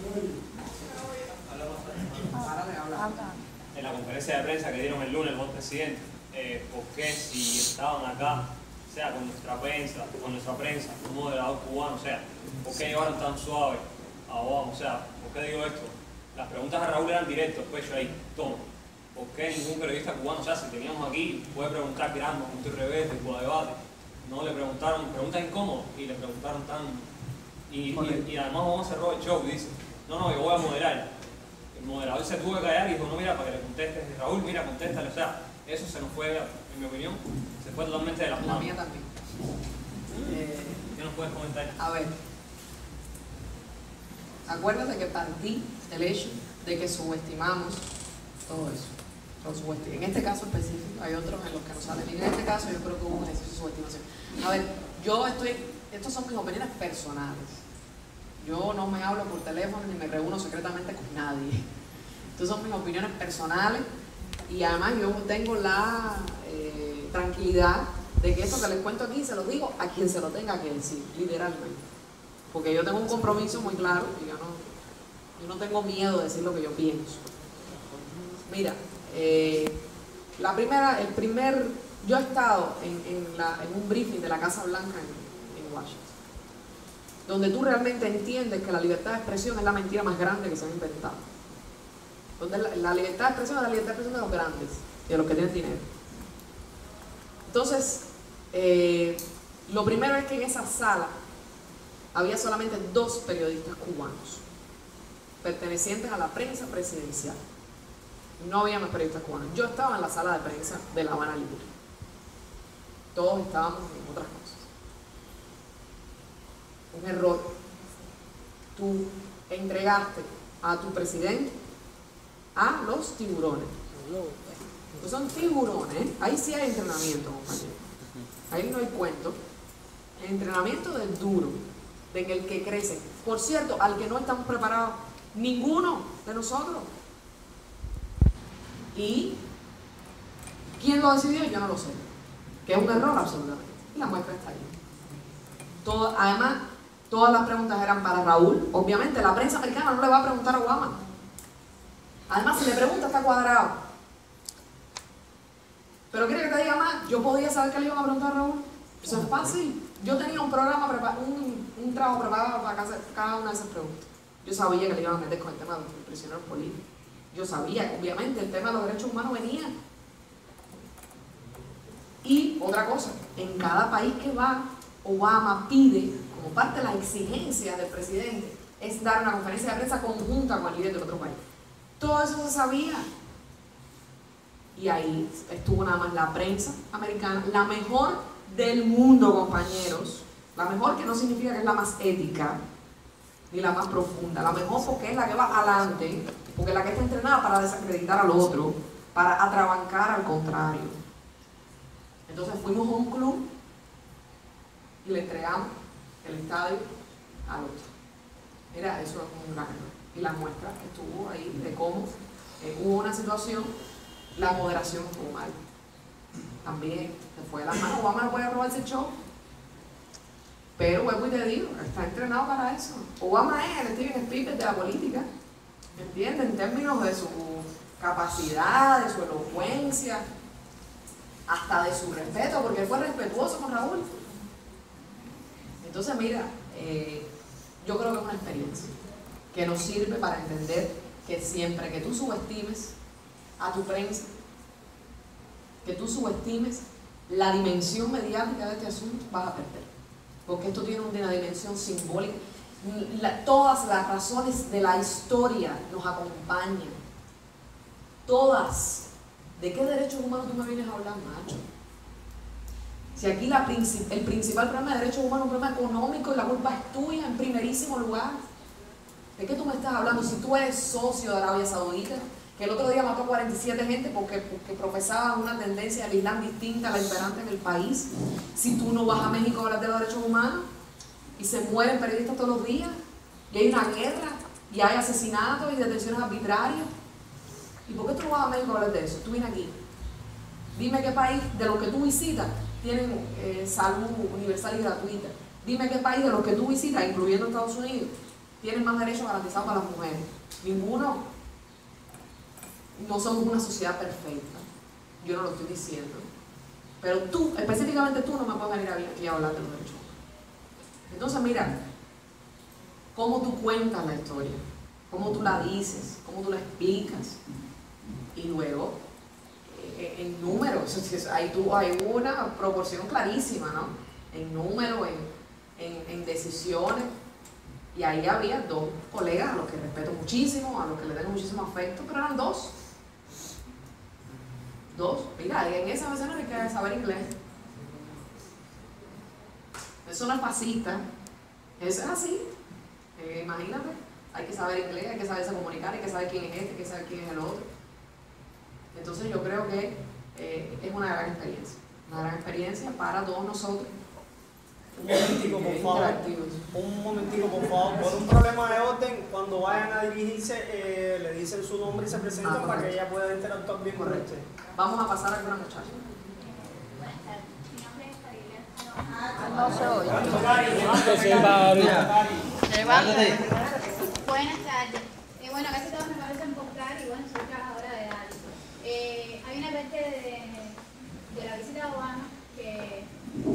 Para de hablar. En la conferencia de prensa que dieron el lunes los dos presidentes, ¿por qué si estaban acá, o sea, con nuestra prensa, un moderador cubano, o sea, por qué llevaron tan suave a Obama? O sea, ¿por qué digo esto? Las preguntas a Raúl eran directos, pecho ahí, toma. ¿Por qué ningún periodista cubano, o sea, si teníamos aquí, puede preguntar Grande, Punto y Revés, de Cuba Debate? No le preguntaron, preguntas incómodas, y le preguntaron tan... Y además Obama cerró el show y dice, no, yo voy a moderar. El moderador se tuvo que callar y dijo, no, mira, para que le contestes, Raúl, mira, contéstale. O sea, eso se nos fue, en mi opinión, se fue totalmente de las manos. La mía también. ¿Qué nos puedes comentar? A ver, acuérdate que partí del hecho de que subestimamos todo eso. En este caso específico, hay otros en los que no salen. Y en este caso yo creo que hubo un ejercicio de subestimación. A ver, estos son mis opiniones personales. Yo no me hablo por teléfono ni me reúno secretamente con nadie. Estas son mis opiniones personales y además yo tengo la tranquilidad de que esto que les cuento aquí se lo digo a quien se lo tenga que decir, literalmente. Porque yo tengo un compromiso muy claro y yo no tengo miedo de decir lo que yo pienso. Mira, yo he estado en un briefing de la Casa Blanca en Washington, donde tú realmente entiendes que la libertad de expresión es la mentira más grande que se ha inventado. Donde la libertad de expresión es la libertad de expresión de los grandes, de los que tienen dinero. Entonces, lo primero es que en esa sala había solamente 2 periodistas cubanos, pertenecientes a la prensa presidencial. No había más periodistas cubanos. Yo estaba en la sala de prensa de La Habana Libre. Todos estábamos en otras cosas. Un error. Tú entregaste a tu presidente a los tiburones. Pues son tiburones. Ahí sí hay entrenamiento, compañero. Ahí no hay cuento. El entrenamiento del duro, en el que crecen. Por cierto, al que no estamos preparados ninguno de nosotros. ¿Y quién lo decidió? Yo no lo sé. Que es un error absolutamente. Y la muestra está ahí. Además, todas las preguntas eran para Raúl. Obviamente, la prensa americana no le va a preguntar a Obama. Además, si le pregunta, está cuadrado. Pero quiere que te diga más, yo podía saber que le iban a preguntar a Raúl. Eso es fácil. Yo tenía un programa, un trabajo preparado para cada una de esas preguntas. Yo sabía que le iban a meter con el tema de los prisioneros políticos. Yo sabía, obviamente, el tema de los derechos humanos venía. Y otra cosa, en cada país que va, Obama pide, como parte de las exigencias del presidente, es dar una conferencia de prensa conjunta con el líder del otro país. Todo eso se sabía. Y ahí estuvo nada más la prensa americana, la mejor del mundo, compañeros. La mejor, que no significa que es la más ética, ni la más profunda. La mejor porque es la que va adelante, porque es la que está entrenada para desacreditar al otro, para atrabancar al contrario. Entonces fuimos a un club y le entregamos el estadio al otro. Era eso, un gran error. Y la muestra estuvo ahí de cómo hubo una situación, la moderación estuvo mal. También se fue de las manos. Obama no puede robarse el show. Pero vuelvo y te digo, está entrenado para eso. Obama es el Steven Spielberg de la política. ¿Entiendes? En términos de su capacidad, de su elocuencia, hasta de su respeto, porque él fue respetuoso con Raúl. Entonces, mira, yo creo que es una experiencia que nos sirve para entender que siempre que tú subestimes a tu prensa, que tú subestimes la dimensión mediática de este asunto, vas a perder. Porque esto tiene una dimensión simbólica. Todas las razones de la historia nos acompañan. Todas. ¿De qué derechos humanos tú me vienes a hablar, macho? Si aquí el principal problema de derechos humanos es un problema económico y la culpa es tuya en primerísimo lugar. ¿De qué tú me estás hablando? Si tú eres socio de Arabia Saudita, que el otro día mató a 47 gente porque profesaba una tendencia al Islam distinta a la imperante en el país. Si tú no vas a México a hablar de los derechos humanos y se mueren periodistas todos los días y hay una guerra y hay asesinatos y detenciones arbitrarias. ¿Y por qué tú no vas a México a hablar de eso? Tú vienes aquí. Dime qué país de los que tú visitas tienen salud universal y gratuita. Dime qué país de los que tú visitas, incluyendo Estados Unidos, tienen más derechos garantizados para las mujeres. Ninguno. No somos una sociedad perfecta. Yo no lo estoy diciendo. Pero tú, específicamente tú, no me puedes venir aquí a hablar de los derechos humanos. Entonces, mira, cómo tú cuentas la historia, cómo tú la dices, cómo tú la explicas. Y luego, en números, hay una proporción clarísima, ¿no? En números, en decisiones. Y ahí había dos colegas a los que respeto muchísimo, a los que le tengo muchísimo afecto, pero eran dos. Mira, en esa vez no hay que saber inglés. Eso no es fascista. Eso es así. Imagínate, hay que saber inglés, hay que saberse comunicar, hay que saber quién es este, hay que saber quién es el otro. Entonces yo creo que es una gran experiencia para todos nosotros. Un momentico, por favor. Un momentico, por favor. Por un problema de orden, cuando vayan a dirigirse, le dicen su nombre y se presentan para que ella pueda interactuar bien con usted. Vamos a pasar a alguna muchacha. Buenas tardes. Mi nombre es Karina. Buenas tardes. Bueno, casi todos me conocen por Cari y bueno, soy trabajadora de DALI. Hay una parte de la visita de Obama que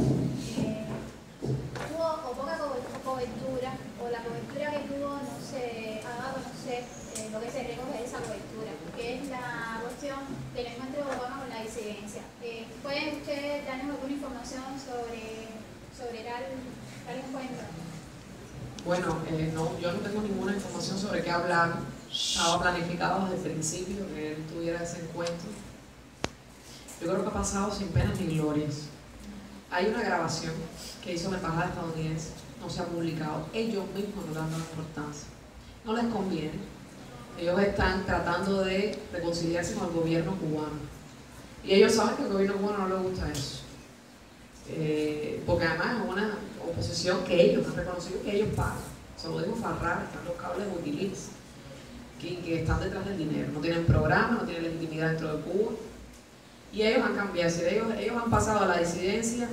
tuvo o poca cobertura, o la cobertura que tuvo no se ha dado a conocer lo que se recoge de esa cobertura, que es la cuestión del encuentro de Obama con la disidencia. ¿Pueden ustedes darnos alguna información sobre tal encuentro? Bueno, no, yo no tengo ninguna información sobre qué hablar. Estaba planificado desde el principio que él tuviera ese encuentro. Yo creo que ha pasado sin penas ni glorias. Hay una grabación que hizo la embajada estadounidense, no se ha publicado. Ellos mismos no dan importancia. No les conviene. Ellos están tratando de reconciliarse con el gobierno cubano. Y ellos saben que al gobierno cubano no le gusta eso. Porque además es una oposición que ellos han reconocido que ellos pagan. Se lo dijo Farrar, están los cables de Wikileaks, que están detrás del dinero. No tienen programa, no tienen legitimidad dentro de Cuba. Y ellos han cambiado. Ellos han pasado a la disidencia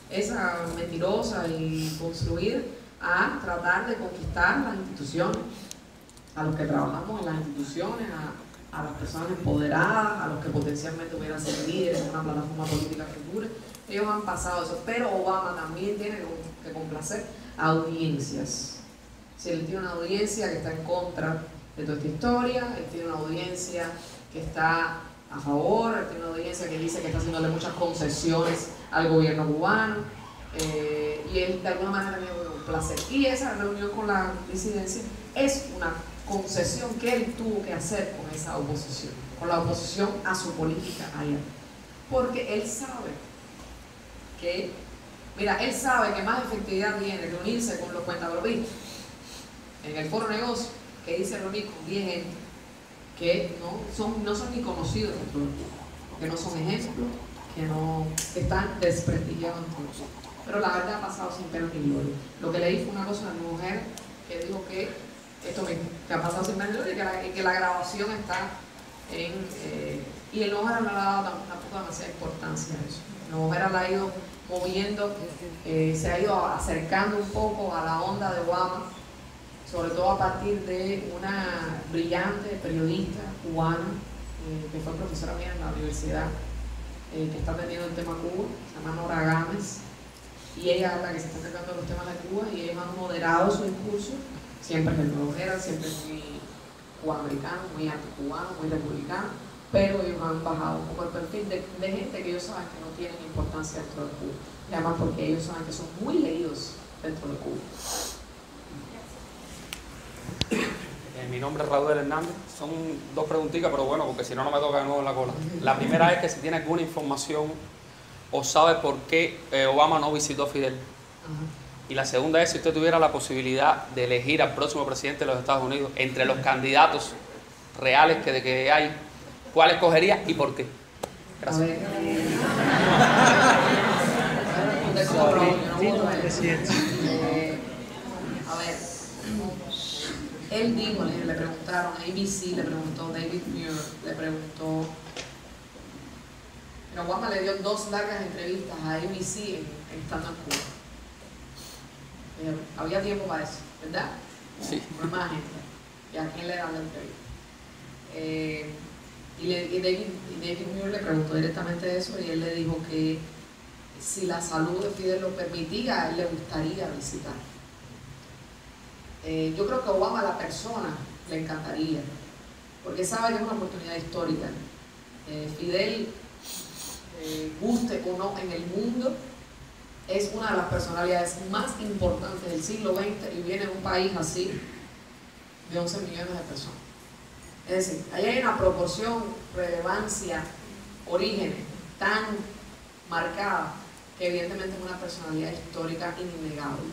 esa mentirosa y construir a tratar de conquistar las instituciones, a los que trabajamos en las instituciones, a las personas empoderadas, a los que potencialmente hubieran sido líderes en una plataforma política futura. Ellos han pasado eso, pero Obama también tiene que complacer a audiencias. Si él tiene una audiencia que está en contra de toda esta historia, él tiene una audiencia que está a favor, él tiene una audiencia que dice que está haciéndole muchas concesiones al gobierno cubano, y él de alguna manera tiene que complacer. Y esa reunión con la disidencia es una concesión que él tuvo que hacer con esa oposición, con la oposición a su política allá. Porque él sabe que, él sabe que más efectividad tiene reunirse con los cuentapropistas en el foro negocio que dice reunir con 10 gente que no son ni conocidos dentro del mundo, que no son ejemplos, que están desprestigiados en todo. Pero la verdad ha pasado sin pena ni gloria. Lo que leí fue una cosa de mi mujer que dijo que esto mismo, que ha pasado sin pena ni gloria y que la grabación está en... y el mujer no le ha dado tampoco demasiada importancia a eso. La mujer la ha ido moviendo, se ha ido acercando un poco a la onda de Obama, sobre todo a partir de una brillante periodista cubana que fue profesora mía en la universidad, que está atendiendo el tema Cuba, se llama Nora Gámez, y ella es la que se está acercando a los temas de Cuba, y ellos han moderado su discurso, siempre es el nuevo era, siempre muy cubamericano, muy anticubano, muy republicano, pero ellos han bajado un poco el perfil de gente que ellos saben que no tienen importancia dentro de Cuba, y además porque ellos saben que son muy leídos dentro de Cuba. Mi nombre es Raúl Hernández. Son dos preguntitas, pero bueno, porque si no, no me toca de nuevo en la cola. La primera es que si tiene alguna información o sabe por qué Obama no visitó a Fidel. Y la segunda es si usted tuviera la posibilidad de elegir al próximo presidente de los Estados Unidos entre los candidatos reales que hay, ¿cuál escogería y por qué? Gracias. Él dijo, le preguntaron, ABC le preguntó, David Muir le preguntó, Obama le dio 2 largas entrevistas a ABC estando en Cuba. Había tiempo para eso, ¿verdad? Sí. No hay más gente. ¿Y a quién le dan la entrevista? Y David Muir le preguntó directamente eso, y él le dijo que si la salud de Fidel lo permitía, a él le gustaría visitar. Yo creo que Obama, la persona, le encantaría, porque sabe que es una oportunidad histórica. Fidel, guste o no en el mundo, es una de las personalidades más importantes del siglo XX y viene de un país así de 11 millones de personas. Es decir, ahí hay una proporción, relevancia, origen tan marcada que evidentemente es una personalidad histórica innegable.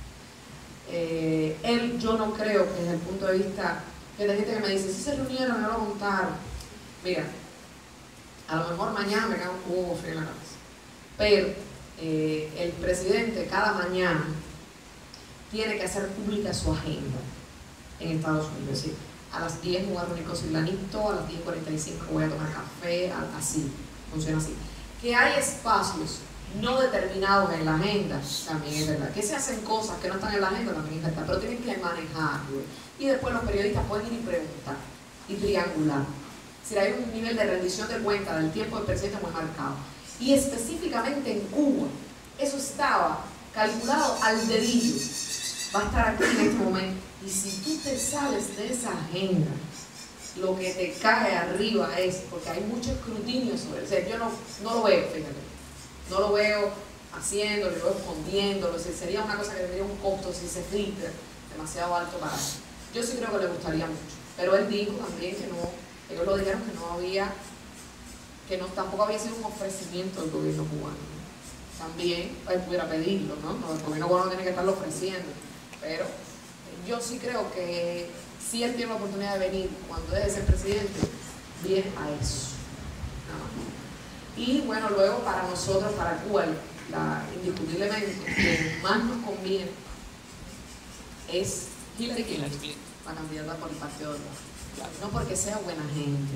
Yo no creo que desde el punto de vista que hay gente que me dice, si se reunieron, no lo montaron. Mira, a lo mejor mañana me cae un huevo frío en la cabeza, pero el presidente cada mañana tiene que hacer pública su agenda en Estados Unidos. Es decir, a las 10 me voy a reunir con Silanito, a las 10:45 voy a tomar café, así, funciona así. Que hay espacios no determinados en la agenda, también es verdad. Que se hacen cosas que no están en la agenda, también es verdad, pero tienen que manejarlo. Y después los periodistas pueden ir y preguntar y triangular. Si hay un nivel de rendición de cuenta del tiempo del presidente muy marcado. Y específicamente en Cuba, eso estaba calculado al dedillo. Va a estar aquí en este momento. Y si tú te sales de esa agenda, lo que te cae arriba es, porque hay mucho escrutinio sobre él. O sea, yo no lo veo, fíjate. No lo veo haciéndolo, lo veo escondiéndolo. O sea, sería una cosa que tendría un costo si se filtra demasiado alto para él. Yo sí creo que le gustaría mucho. Pero él dijo también que no, ellos lo dijeron que no había, tampoco había sido un ofrecimiento del gobierno cubano. También él pudiera pedirlo, ¿no? El gobierno cubano tiene que estarlo ofreciendo. Pero yo sí creo que si él tiene la oportunidad de venir cuando deje de ser presidente, viene a eso. Nada más. Y bueno, luego para nosotros, para Cuba, indiscutiblemente, lo que más nos conviene es Hillary Clinton, la candidata por el Partido Demócrata. No porque sea buena gente,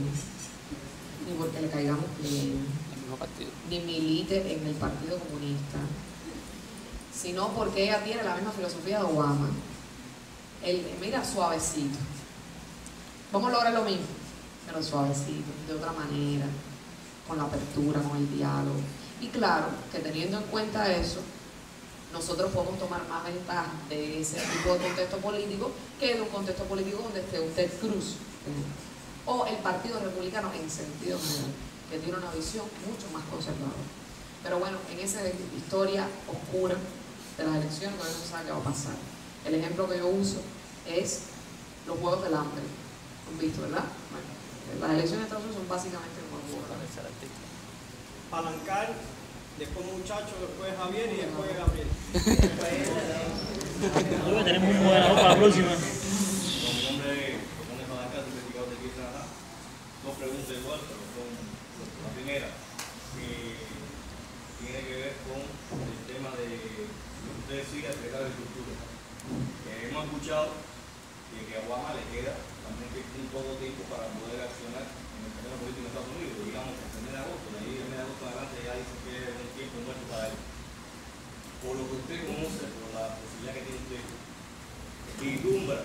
ni porque le caigamos bien, ni milite en el Partido Comunista, sino porque ella tiene la misma filosofía de Obama. Mira, suavecito. Vamos a lograr lo mismo, pero suavecito, de otra manera, con la apertura, con el diálogo. Y claro, que teniendo en cuenta eso, nosotros podemos tomar más ventaja de ese tipo de contexto político que de un contexto político donde esté un Ted Cruz o el Partido Republicano en sentido general, que tiene una visión mucho más conservadora. Pero bueno, en esa historia oscura de las elecciones todavía no se sabe qué va a pasar. El ejemplo que yo uso es los Juegos del Hambre. ¿Han visto, verdad? Bueno, las elecciones de Estados Unidos son básicamente como los Juegos del Hambre. Palancar, después Muchacho, después Javier y después Gabriel. Tenemos un moderador para la próxima. Mi nombre es José Palancar, investigado de aquí en Canadá. Dos preguntas igual, pero son la primera. Tiene que ver con el tema de lo que usted decía, el secretario de Cultura. Hemos escuchado que a Obama le queda también un poco tiempo para poder accionar en el terreno político de Estados Unidos, digamos hasta el mes de agosto. De ahí el mes de agosto adelante ya dice que es un tiempo muerto para él. Por lo que usted conoce, por la posibilidad que tiene usted, vislumbra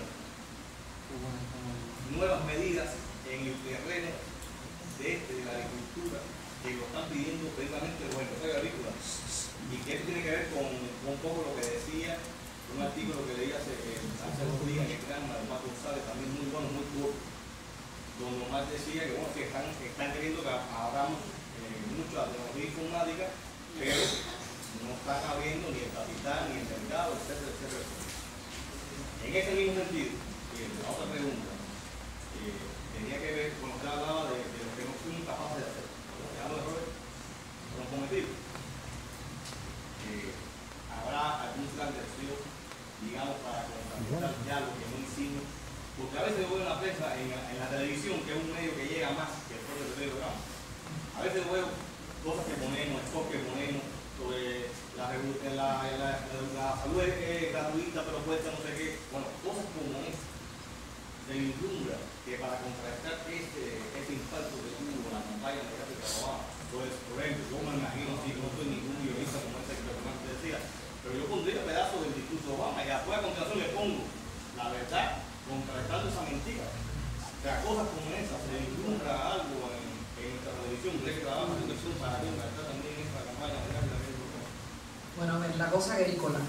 nuevas medidas en el terreno de la agricultura que lo están pidiendo precisamente los empresarios agrícolas, y que esto tiene que ver con un poco lo que decía un artículo que leí hace 2 días en el Granma de Omar González, también muy bueno, muy corto, donde Omar decía que bueno, que están queriendo que abramos mucha tecnología informática, pero no están habiendo ni el capital, ni el mercado, etcétera, etcétera. En ese mismo sentido, la otra pregunta tenía que ver con lo que hablaba de lo que no fuimos capaces de hacer, los errores no cometidos. Habrá algún plan de acción, digamos, para contrarrestar ya lo que no hicimos, porque a veces veo en la prensa, en la televisión, que es un medio que llega más que el propio programa, a veces veo cosas que ponemos, spots que ponemos sobre la salud es gratuita pero cuesta no sé qué, bueno, cosas como esta. Se vislumbra que para contrarrestar ese impacto que tuvo la campaña de Obama, pues, por ejemplo, yo me imagino así, no soy ningún guionista como ese que te decía, pero yo pondría pedazos del discurso de Obama y después a continuación le pongo la verdad contrarrestando esa mentira. O sea, cosas como esas, se vislumbra algo en nuestra televisión, de que trabaja en televisión para contrarrestar también esta campaña de Bueno, a ver, la cosa agrícola.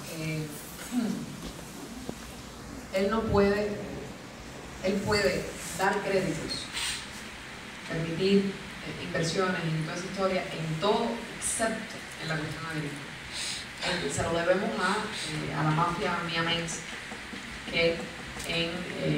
Él no puede, él puede dar créditos, permitir inversiones y toda esa historia en todo excepto en la cuestión agrícola. Se lo debemos a la mafia miamense que en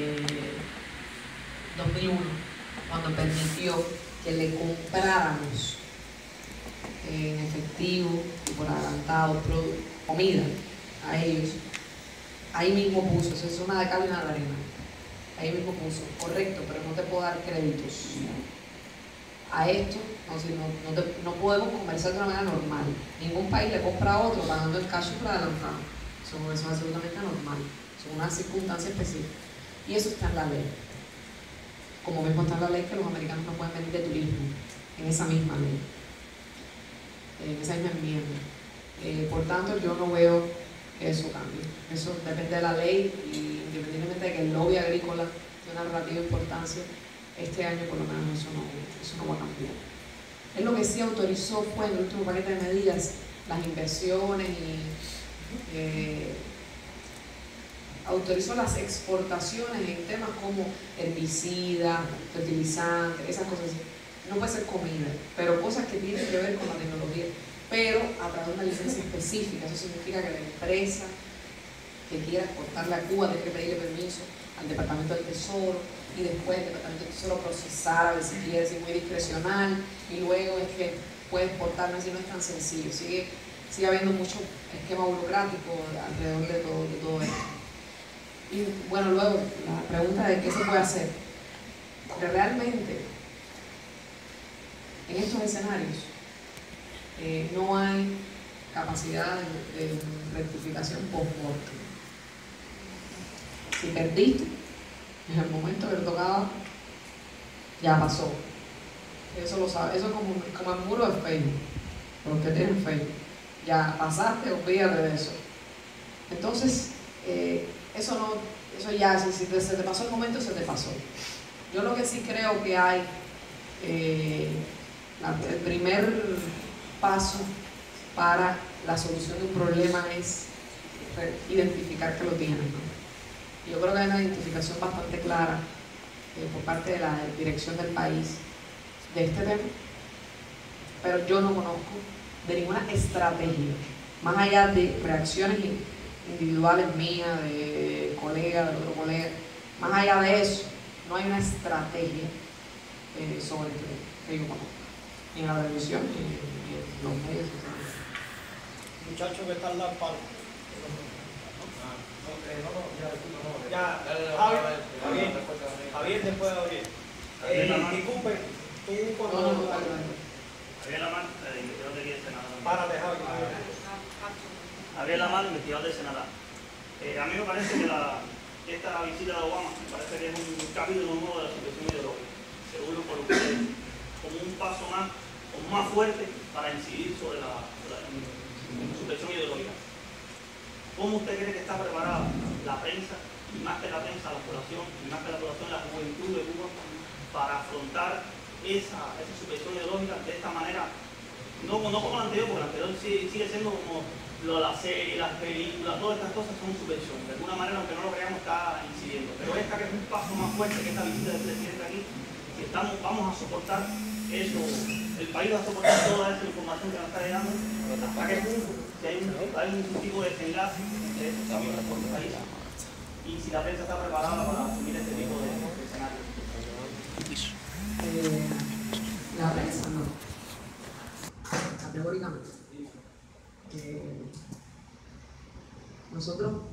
2001, cuando permitió que le compráramos en efectivo y por adelantado comida a ellos, ahí mismo puso, eso es una de cal y una de arena, ahí mismo puso, correcto, pero no te puedo dar créditos a esto, no podemos conversar de una manera normal. Ningún país le compra a otro pagando el cash por adelantado. Eso es absolutamente normal. Son unas circunstancias específicas. Y eso está en la ley. Como mismo está en la ley que los americanos no pueden venir de turismo, en esa misma ley, en esa misma enmienda. Por tanto, yo no veo que eso cambie. Eso depende de la ley y independientemente de que el lobby agrícola tiene una relativa importancia, este año por lo menos eso no va a cambiar. Él lo que sí autorizó fue en el último paquete de medidas las inversiones y autorizó las exportaciones en temas como herbicidas, fertilizantes, esas cosas así. No puede ser comida, pero cosas que tienen que ver con la tecnología, pero a través de una licencia específica. Eso significa que la empresa que quiera exportarle a Cuba tiene que pedirle permiso al Departamento del Tesoro, y después el Departamento del Tesoro procesar a ver si quiere, si es muy discrecional, y luego es que puede exportarlo, así no es tan sencillo. Sigue habiendo mucho esquema burocrático alrededor de todo esto. Y bueno, luego la pregunta de qué se puede hacer. Porque realmente en estos escenarios no hay capacidad de rectificación post-mortem. Si perdiste en el momento que te tocaba, ya pasó. Eso lo sabe. Eso es como el muro de Facebook. Los que tienen Facebook. Ya pasaste, olvídate de eso. Entonces, eso ya, si se te pasó el momento, se te pasó. Yo lo que sí creo que hay, el primer paso para la solución de un problema es identificar que lo tienes, ¿no? Yo creo que hay una identificación bastante clara por parte de la dirección del país de este tema, pero yo no conozco de ninguna estrategia, más allá de reacciones individuales mías, de colegas, de otro colega, más allá de eso, no hay una estrategia sobre el tema que yo conozco, ni en la televisión, ni en los medios sociales. Muchacho que está al lado palo. Javier después de Gabriel. Disculpe, tú cuando... Javier Lamar, investigador de aquí del Senado. Párate, Javier. Javier Lamar, investigador del Senado. A mí me parece que esta visita de Obama me parece que es un capítulo nuevo de la situación ideológica, seguro por ustedes, como un paso más fuerte para incidir sobre la subversión ideológica. ¿Cómo usted cree que está preparada la prensa, y más que la prensa, la población, y más que la población, la juventud de Cuba, para afrontar esa subversión ideológica de esta manera? No como la anterior, porque la anterior sigue siendo como las series, las películas, todas estas cosas son subversión. De alguna manera, aunque no lo creamos, está incidiendo. Pero esta que es un paso más fuerte que esta visita del presidente aquí, que vamos a soportar eso, el país va a soportar toda esa información que nos está llegando, hasta qué punto, si hay un tipo de desenlace entre estos países, y si la prensa está preparada para asumir este tipo de escenarios. La prensa no, categóricamente. Nosotros,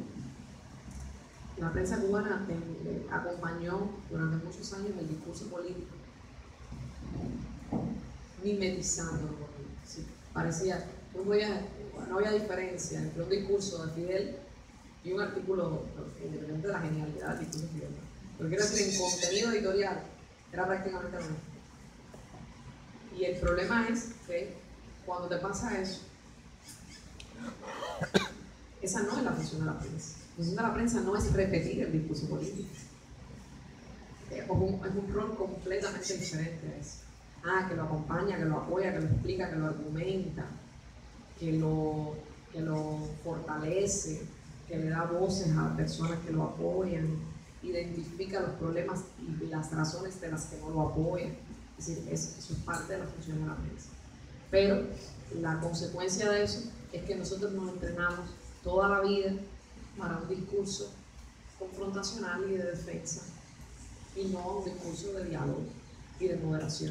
la prensa cubana acompañó durante muchos años el discurso político, mimetizándolo. Sí, parecía, no había diferencia entre un discurso de Fidel y un artículo, independiente de la genialidad del discurso de Fidel. Lo que quiero decir, en contenido editorial era prácticamente lo mismo. Y el problema es que cuando te pasa eso, esa no es la función de la prensa. La función de la prensa no es repetir el discurso político. Es un rol completamente diferente a eso. Que lo acompaña, que lo apoya, que lo explica, que lo argumenta, que lo fortalece, que le da voces a personas que lo apoyan, identifica los problemas y las razones de las que no lo apoyan. Es decir, eso es parte de la función de la prensa. Pero la consecuencia de eso es que nosotros nos entrenamos toda la vida para un discurso confrontacional y de defensa, y no un discurso de diálogo y de moderación.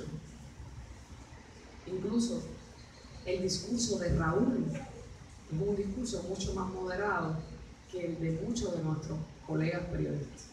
Incluso el discurso de Raúl es un discurso mucho más moderado que el de muchos de nuestros colegas periodistas.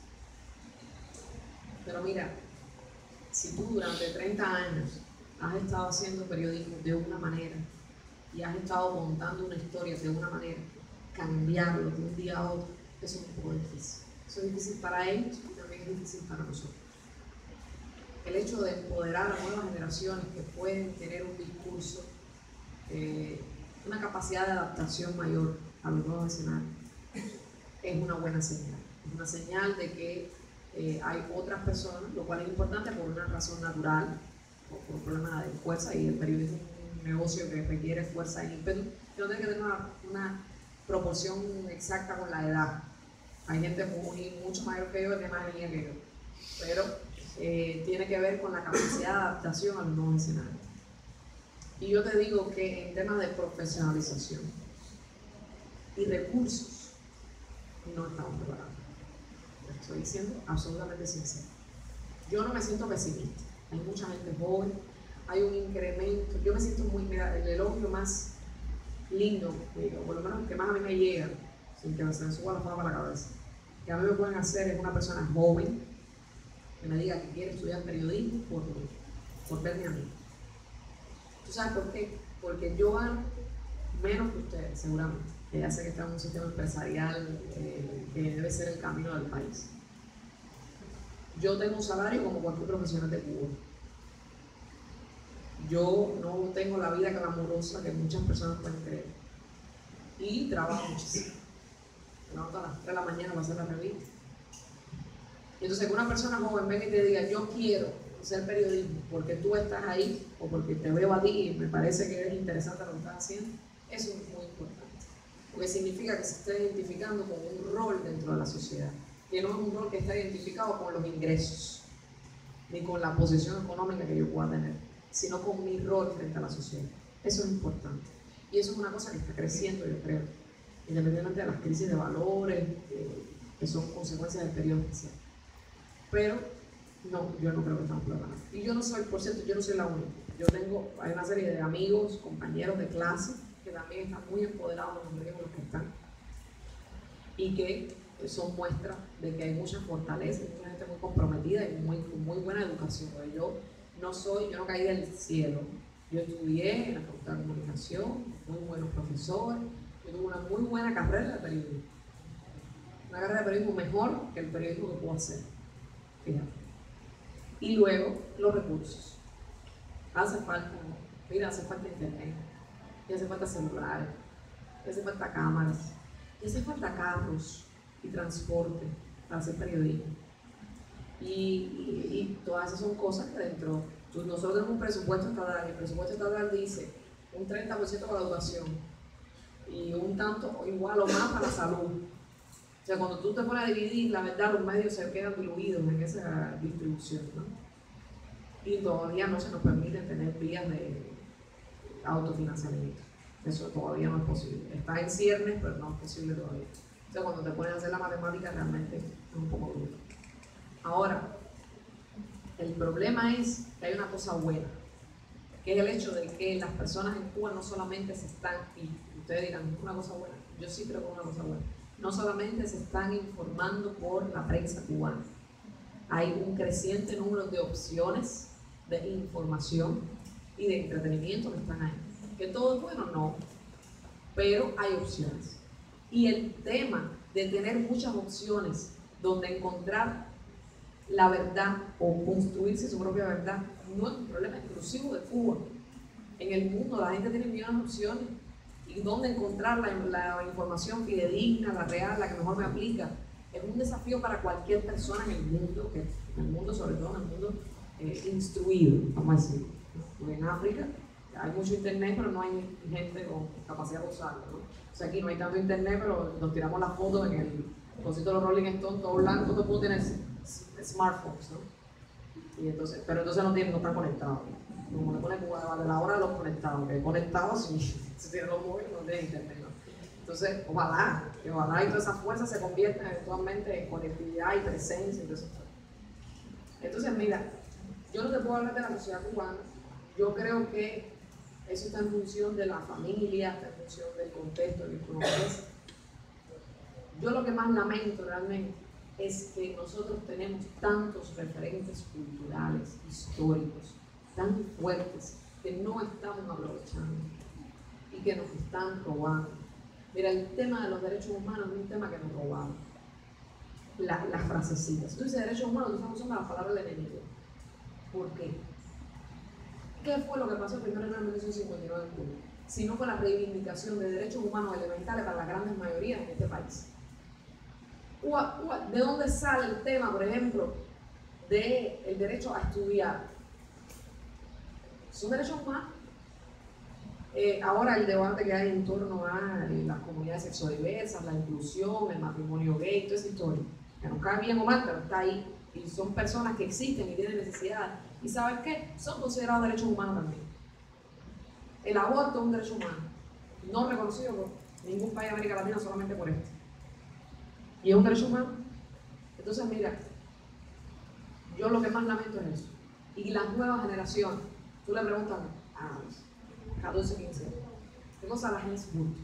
Pero mira, si tú durante 30 años has estado haciendo periodismo de una manera y has estado montando una historia de una manera, cambiarlo de un día a otro, eso es un poco difícil. Eso es difícil para ellos y también es difícil para nosotros. El hecho de empoderar a nuevas generaciones que pueden tener un discurso, una capacidad de adaptación mayor a los nuevos escenarios, es una buena señal. Es una señal de que hay otras personas, lo cual es importante por una razón natural, por un problema de fuerza, y el periodismo es un negocio que requiere fuerza e ímpetu, que no tiene que tener una proporción exacta con la edad. Hay gente mucho mayor que yo, que más niña que yo, pero tiene que ver con la capacidad de adaptación a los nuevos escenarios. Y yo te digo que en temas de profesionalización y recursos, no estamos preparados. Te estoy diciendo absolutamente sincero. Yo no me siento pesimista. Hay mucha gente joven, hay un incremento. Yo me siento muy, mira, el elogio más lindo, o por lo menos que más a mí me llega, sin que se me suba la fama a la cabeza, que a mí me pueden hacer es una persona joven que me diga que quiere estudiar periodismo por verme a mí. ¿Tú sabes por qué? Porque yo gano menos que ustedes, seguramente. Que ya sé que está en un sistema empresarial que debe ser el camino del país. Yo tengo un salario como cualquier profesional de Cuba. Yo no tengo la vida glamurosa que muchas personas pueden creer. Y trabajo muchísimo. me levanto a las 3 de la mañana para hacer la revista. Y entonces que una persona joven venga y te diga, yo quiero hacer periodismo porque tú estás ahí o porque te veo a ti y me parece que es interesante lo que estás haciendo, eso es muy importante. Porque significa que se está identificando con un rol dentro de la sociedad, que no es un rol que está identificado con los ingresos, ni con la posición económica que yo pueda tener, sino con mi rol frente a la sociedad. Eso es importante. Y eso es una cosa que está creciendo, yo creo, independientemente de las crisis de valores, que son consecuencias del periodo especial. Pero no, yo no creo que estamos preparados. Y yo no soy, por cierto, yo no soy la única. Hay una serie de amigos, compañeros de clase, que también están muy empoderados en los medios en los que están, y que son muestras de que hay mucha fortaleza, mucha gente muy comprometida y muy buena educación. Yo no caí del cielo. Yo estudié en la Facultad de Comunicación, muy buenos profesores, yo tuve una muy buena carrera de periodismo. Una carrera de periodismo mejor que el periodismo que puedo hacer. Fíjate. Y luego, los recursos. Hace falta internet, y hace falta celulares, y hace falta cámaras, y hace falta carros y transporte para hacer periodismo. Y todas esas son cosas que nosotros tenemos un presupuesto estatal, y el presupuesto estatal dice un 30% para la educación y un tanto igual o más para la salud. O sea, cuando tú te pones a dividir, la verdad, los medios se quedan diluidos en esa distribución, ¿no? Y todavía no se nos permite tener vías de autofinanciamiento. Eso todavía no es posible. Está en ciernes, pero no es posible todavía. O sea, cuando te pones a hacer la matemática, realmente es un poco duro. Ahora, el problema es que hay una cosa buena, que es el hecho de que las personas en Cuba no solamente se están, y ustedes dirán, una cosa buena, yo sí creo que es una cosa buena, no solamente se están informando por la prensa cubana, hay un creciente número de opciones de información y de entretenimiento que están ahí. ¿Que todo es bueno? No, pero hay opciones. Y el tema de tener muchas opciones donde encontrar la verdad o construirse su propia verdad no es un problema exclusivo de Cuba. En el mundo la gente tiene millones de opciones y dónde encontrar la información fidedigna, la real, la que mejor me aplica. Es un desafío para cualquier persona en el mundo, sobre todo en el mundo instruido, vamos a decir. Porque en África hay mucho internet, pero no hay gente con capacidad de usarlo, ¿no? O sea, aquí no hay tanto internet, pero nos tiramos las fotos en el concierto de los Rolling Stones, todo blanco, todo el mundo tiene smartphones, ¿no? Y entonces, pero entonces no están conectados. Como le pone de la hora de los conectados, que conectados si tienen los móviles no tienen internet, ¿no? Entonces, ojalá y toda esa fuerza se convierta eventualmente en conectividad y presencia y todo eso. Entonces, mira, yo no te puedo hablar de la sociedad cubana. Yo creo que eso está en función de la familia, está en función del contexto en el que uno es. Yo lo que más lamento realmente es que nosotros tenemos tantos referentes culturales, históricos, tan fuertes, que no estamos aprovechando y que nos están robando. Mira, el tema de los derechos humanos es un tema que nos robaron. Las frasecitas. Tú dices derechos humanos, tú estás usando la palabra del enemigo. ¿Por qué? ¿Qué fue lo que pasó primero en 1959 en Cuba? Si no fue la reivindicación de derechos humanos elementales para las grandes mayorías en este país. ¿De dónde sale el tema, por ejemplo, del derecho a estudiar? Son derechos humanos. Ahora el debate que hay en torno a las comunidades sexodiversas, la inclusión, el matrimonio gay, toda esa historia, que nos cae bien o mal, pero está ahí. Y son personas que existen y tienen necesidades. ¿Y sabes qué? Son considerados derechos humanos también. El aborto es un derecho humano, no reconocido por ningún país de América Latina, solamente por este. Y es un derecho humano. Entonces, mira, yo lo que más lamento es eso. Y las nuevas generaciones, tú le preguntas a 14, 15 años, ¿qué cosa la gente es bulto?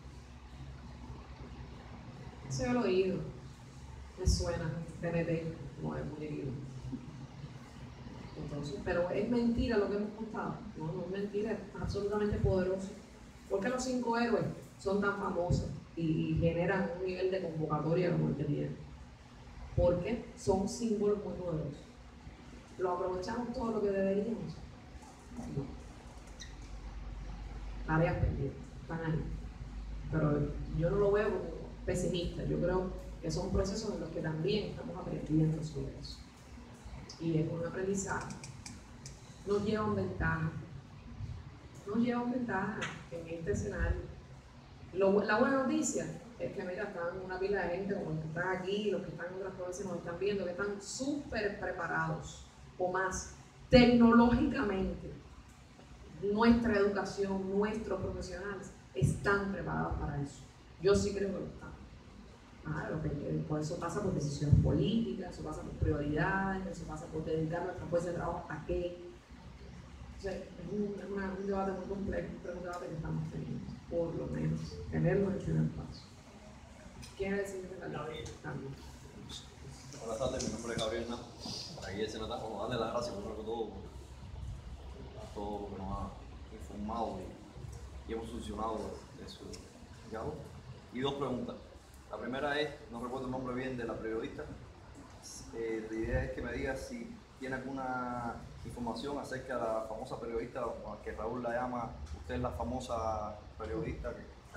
Eso yo lo he oído. Me suena, TNT, como el muñequito. Entonces, pero es mentira lo que hemos contado. No es mentira, es absolutamente poderoso. ¿Por qué los 5 héroes son tan famosos y generan un nivel de convocatoria como el que tienen? Porque son símbolos muy poderosos. ¿Lo aprovechamos todo lo que deberíamos? No. Tareas pendientes, están ahí. Pero yo no lo veo pesimista. Yo creo que son procesos en los que también estamos aprendiendo sobre eso. Y es un aprendizaje. Nos llevan ventaja. Nos llevan ventaja en este escenario. La buena noticia es que, mira, están una pila de gente como los que están aquí, los que están en otras provincias nos están viendo, que están súper preparados, o más, tecnológicamente. Nuestra educación, nuestros profesionales están preparados para eso. Yo sí creo que lo están. Por eso pasa por decisiones políticas, eso pasa por prioridades, eso pasa por dedicar nuestra fuerza de trabajo a qué. O sea, es un debate muy complejo, pero es un debate que estamos teniendo, por lo menos, tenerlo en el primer paso. ¿Quién es el señor Gabriel? Buenas tardes, mi nombre es Gabriel Hernández. Aquí el senador, vamos a darle las gracias primero que todo a todo lo que nos ha informado y hemos solucionado de su diálogo. Y dos preguntas. La primera es, no recuerdo el nombre bien de la periodista, la idea es que me diga si tiene alguna información acerca de la famosa periodista, a que Raúl la llama, usted es la famosa periodista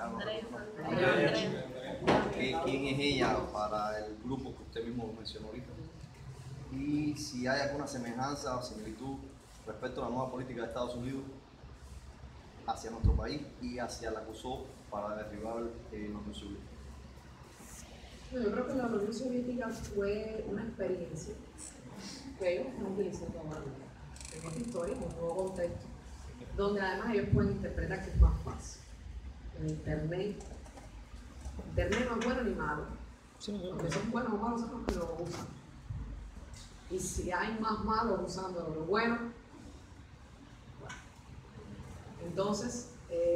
¿quién es ella para el grupo que usted mismo mencionó ahorita? Y si hay alguna semejanza o similitud respecto a la nueva política de Estados Unidos hacia nuestro país y hacia la que usó para derribar la Unión Soviética. Yo creo que la Unión Soviética fue una experiencia que ellos están utilizando ahora en esta historia, en un nuevo contexto, donde además ellos pueden interpretar que es más fácil. El Internet no es bueno ni malo. Los que son buenos o malos son los que lo usan. Y si hay más malos usando lo bueno, entonces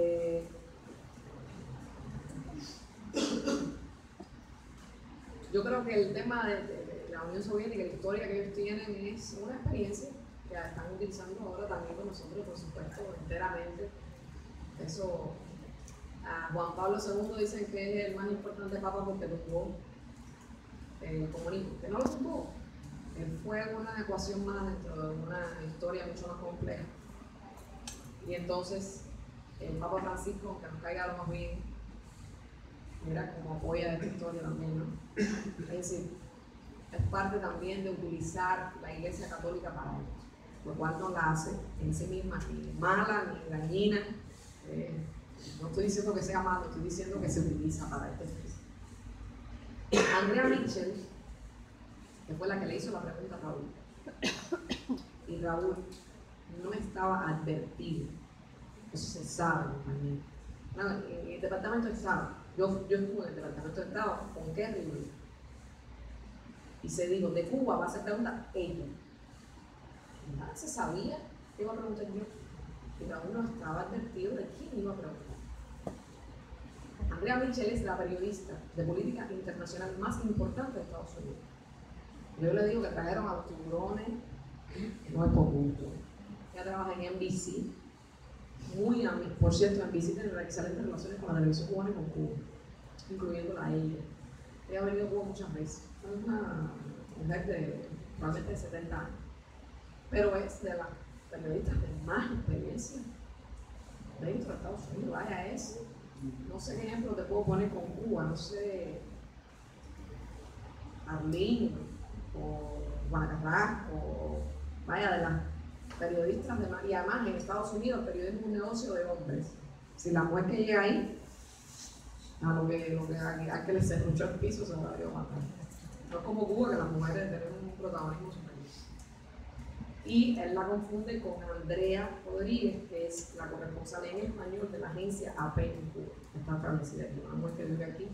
yo creo que el tema de la Unión Soviética, la historia que ellos tienen, es una experiencia que están utilizando ahora también con nosotros, por supuesto, enteramente. Eso, a Juan Pablo II dicen que es el más importante papa porque tumbó el comunismo, que no lo tumbó. Fue una ecuación más dentro de una historia mucho más compleja. Y entonces, el Papa Francisco, aunque nos caiga lo más bien, mira cómo apoya esta historia también, ¿no? Es decir, es parte también de utilizar la Iglesia Católica para esto, lo cual no la hace en sí misma ni mala ni dañina. No estoy diciendo que sea malo, estoy diciendo que se utiliza para este fin. Andrea Mitchell, que fue la que le hizo la pregunta a Raúl, y Raúl no estaba advertido, eso se sabe, compañero. No, en el Departamento de Estado, yo estuve en el Departamento de Estado con Kerry Louise, y se dijo, de Cuba va a ser pregunta ella. Nada se sabía que iba a preguntar yo, y Raúl no estaba advertido de quién iba a preguntar. Andrea Mitchell es la periodista de política internacional más importante de Estados Unidos. Yo le digo que trajeron a los tiburones, no es por gusto. Ella trabaja en NBC, por cierto, NBC tiene excelentes relaciones con la televisión cubana y con Cuba, incluyéndola a ella. Ella ha venido a Cuba muchas veces. Es una mujer de probablemente 70 años, pero es de las periodistas de más experiencia dentro de Estados Unidos. Vaya, no sé qué ejemplo te puedo poner con Cuba, no sé, Arlene o Guanacarrá, o vaya, de las periodistas y además en Estados Unidos el periodismo es un negocio de hombres. Si la mujer que llega ahí, a lo que a que le se ruchó el piso se va a matar. No es como Cuba, que las mujeres tienen un protagonismo superior. Y él la confunde con Andrea Rodríguez, que es la corresponsal en español de la agencia AP en Cuba. Está establecida aquí, una mujer que vive aquí,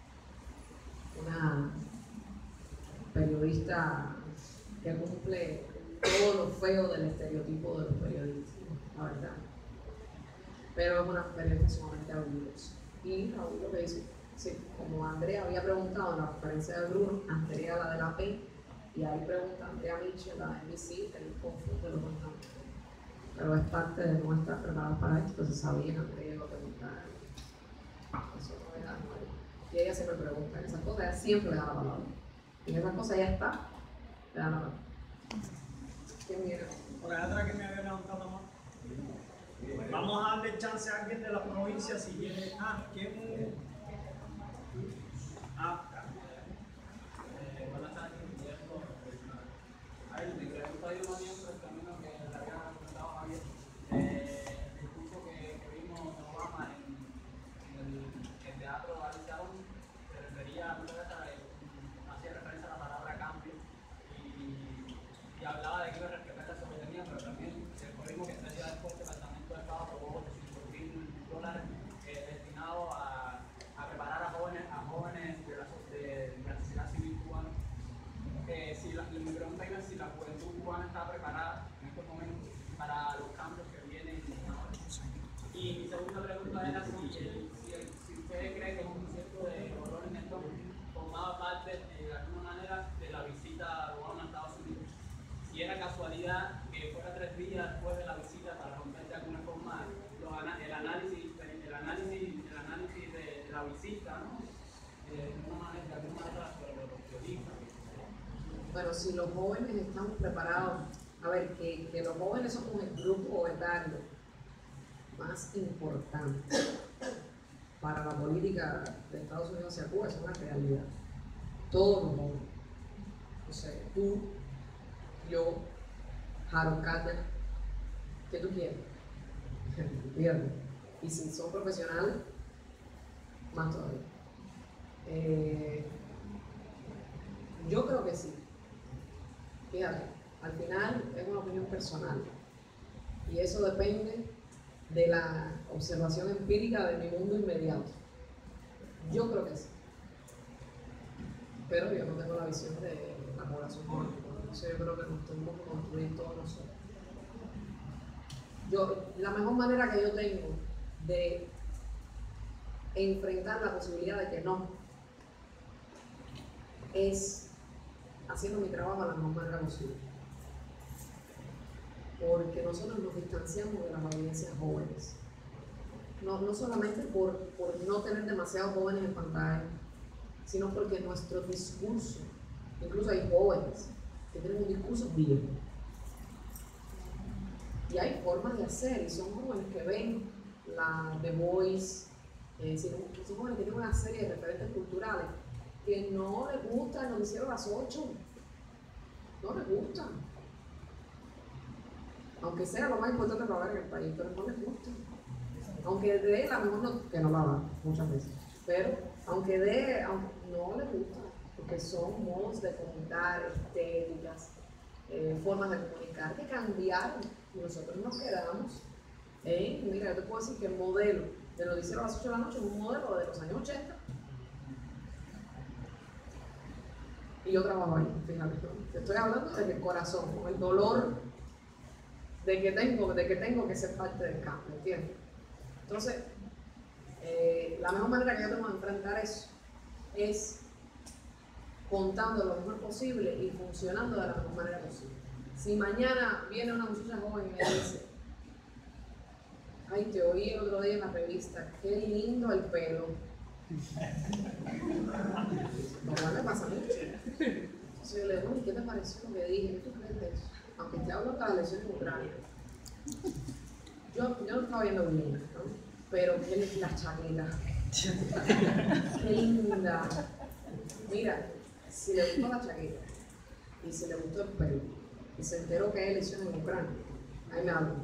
una periodista que cumple todo lo feo del estereotipo de los periodistas, la verdad. Pero es una periodista sumamente orgullosa. Y Raúl lo que dice, sí, como Andrea había preguntado en la conferencia de Bruno, Andrea la de la AP, y ahí pregunta Andrea Mitchell, la de NBC, él confunde los constantes. Pero es parte de no estar preparados para esto, se sabía que Andrea iba a preguntar. Eso no era nuevo. Y ella siempre pregunta en esas cosas, ella siempre le da la palabra. Y en esas cosas ya está, le da la palabra. ¿Quién viene? Por allá atrás que me había levantado la mano. Vamos a darle chance a alguien de la provincia si quiere. ¿Quién? ella muchas veces hacía referencia a la palabra cambio y hablaba de que iba a respetar esa soberanía, pero también el algoritmo que salía después del Departamento de Estado aprobó $5.000 destinados a preparar a jóvenes de la sociedad civil cubana. Mi pregunta es si la juventud cubana está preparada en estos momentos para los cambios que vienen ahora. Y mi segunda pregunta era si usted cree que es un concierto de horror en esto formaba parte de alguna manera de la visita de Obama a Estados Unidos. Si era casualidad que fuera 3 días después de la visita para romper de alguna forma el análisis de la visita, ¿no? De alguna manera sobre los periodistas. Bueno, si los jóvenes están preparados, a ver, que los jóvenes somos el grupo etario más importante para la política de Estados Unidos hacia Cuba, es una realidad. Todos los jóvenes. O sea, tú, yo, Harold Carter, ¿qué tú quieres? Fíjate. Y si son profesionales, más todavía. Yo creo que sí. Fíjate, al final es una opinión personal y eso depende de la observación empírica de mi mundo inmediato. Yo creo que sí, pero yo no tengo la visión de la población joven, entonces yo creo que nos tenemos que construir todos nosotros. La mejor manera que yo tengo de enfrentar la posibilidad de que no es haciendo mi trabajo de la mejor manera posible. Porque nosotros nos distanciamos de las audiencias jóvenes. No solamente por no tener demasiados jóvenes en pantalla, sino porque nuestro discurso, incluso hay jóvenes que tienen un discurso viejo. Y hay formas de hacer, y son jóvenes que ven la The Voice, son jóvenes que tienen una serie de referentes culturales que no les gusta el noticiero a las 8, no les gusta, aunque sea lo más importante para ver en el país, pero no les gusta, aunque dé la mejor que no la da muchas veces, pero no les gusta, porque son modos de comunicar, estéticas, formas de comunicar que cambiaron, y nosotros nos quedamos en, mira, yo te puedo decir que el modelo de noticiero a las 8 de la noche es un modelo de los años 80. Y yo trabajo ahí, fíjate, te estoy hablando desde el corazón, con el dolor de que tengo que ser parte del cambio, ¿entiendes? Entonces, la mejor manera que yo tengo de enfrentar eso es contando lo mejor posible y funcionando de la mejor manera posible. Si mañana viene una muchacha joven y me dice, ay, te oí el otro día en la revista, qué lindo el pelo. Lo cual me pasa mucho. Entonces yo le digo, ¿qué te pareció lo que dije? ¿Qué tú crees de eso? Aunque te hablo de las elecciones en Ucrania. Yo no estaba viendo bien, ¿no? Pero qué linda chaqueta. Qué linda. Mira, si le gustó la chaqueta y si le gustó el pelo y se enteró que hay elecciones en Ucrania, ahí me hablo.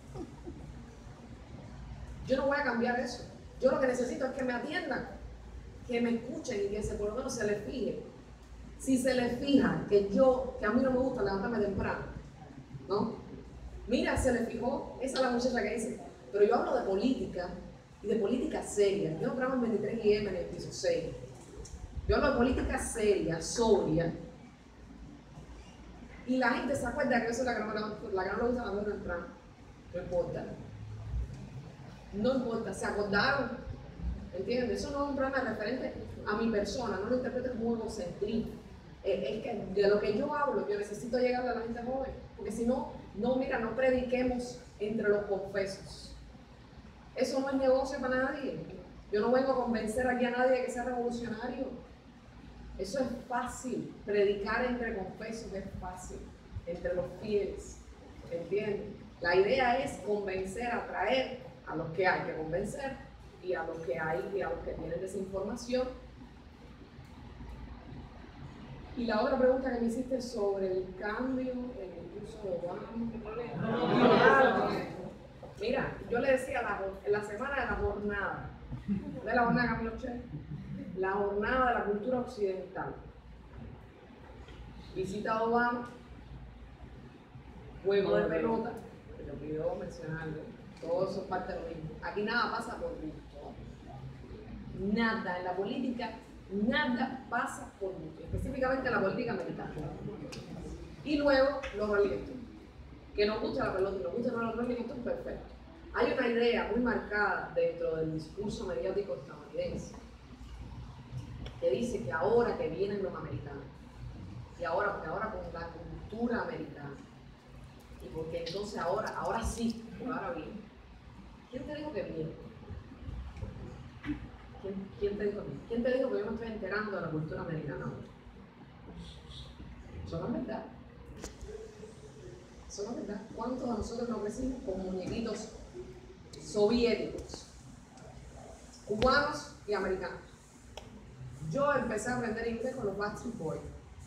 Yo no voy a cambiar eso. Yo lo que necesito es que me atiendan, que me escuchen y que por lo menos se les fije. Si se les fija que a mí no me gusta levantarme temprano, ¿no? Mira, se les fijó, esa es la muchacha que dice, pero yo hablo de política y de política seria. Yo no trabajo en 23IM en el piso 6. Yo hablo de política seria, sobria. Y la gente se acuerda que yo soy la que no le gusta levantarme temprano. No importa. No importa, se acordaron, ¿entiendes? Eso no es un problema referente a mi persona, no lo interpretes como egocentrismo. Es que de lo que yo hablo, yo necesito llegarle a la gente joven, porque si no, no prediquemos entre los confesos. Eso no es negocio para nadie. Yo no vengo a convencer aquí a nadie de que sea revolucionario. Eso es fácil, predicar entre confesos es fácil, entre los fieles, ¿entiendes? La idea es convencer, atraer a los que hay que convencer y a los que tienen desinformación. Y la otra pregunta que me hiciste sobre el cambio en el uso de Obama. Mira, yo le decía en la semana de la jornada, de la jornada Camilo Che, la jornada de la cultura occidental. Visita a Obama, juego de pelota, que te olvidó mencionarlo, todo eso es parte de lo mismo. Aquí nada pasa por gusto. Nada en la política, nada pasa por gusto, específicamente en la política americana. Y luego los Rolling Stones. Que nos gusta la pelota y nos gusta los Rolling Stones, perfecto. Hay una idea muy marcada dentro del discurso mediático estadounidense que dice que ahora que vienen los americanos, y ahora con la cultura americana, y porque entonces ahora sí, ahora viene. ¿Quién te dijo que viene? ¿Quién te dijo que viene? ¿Quién te dijo que yo me estoy enterando de la cultura americana ahora? Eso no es verdad. Eso no es verdad. ¿Cuántos de nosotros nos crecimos con muñequitos soviéticos, cubanos y americanos? Yo empecé a aprender inglés con los Backstreet Boys.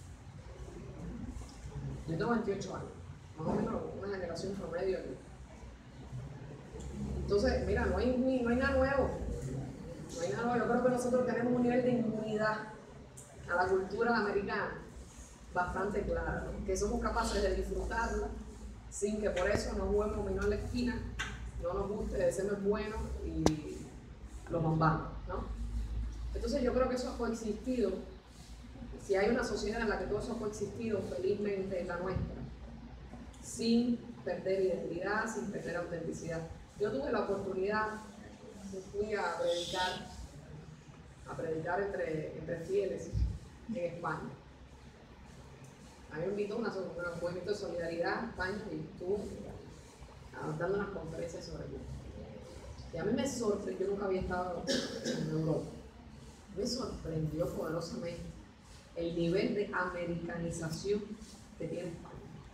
Yo tengo 28 años, más o menos una generación promedio aquí. Entonces, mira, no hay nada nuevo. No hay nada nuevo. Yo creo que nosotros tenemos un nivel de inmunidad a la cultura americana bastante claro, ¿no? Que somos capaces de disfrutarla sin que por eso nos juguemos dominó en la esquina, no nos guste, ser bueno y los bombamos, ¿no? Entonces yo creo que eso ha coexistido. Si hay una sociedad en la que todo eso ha coexistido, felizmente es la nuestra, sin perder identidad, sin perder autenticidad. Yo tuve la oportunidad, fui a predicar entre fieles en España. A mí me invitó un movimiento de solidaridad en España y estuve dando unas conferencias sobre Cuba. Y a mí me sorprendió, yo nunca había estado en Europa, me sorprendió poderosamente el nivel de americanización que tiene España.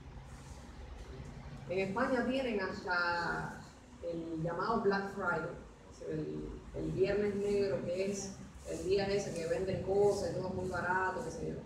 En España tienen hasta el llamado Black Friday, el viernes negro, que es el día ese que venden cosas, todo muy barato, qué sé yo.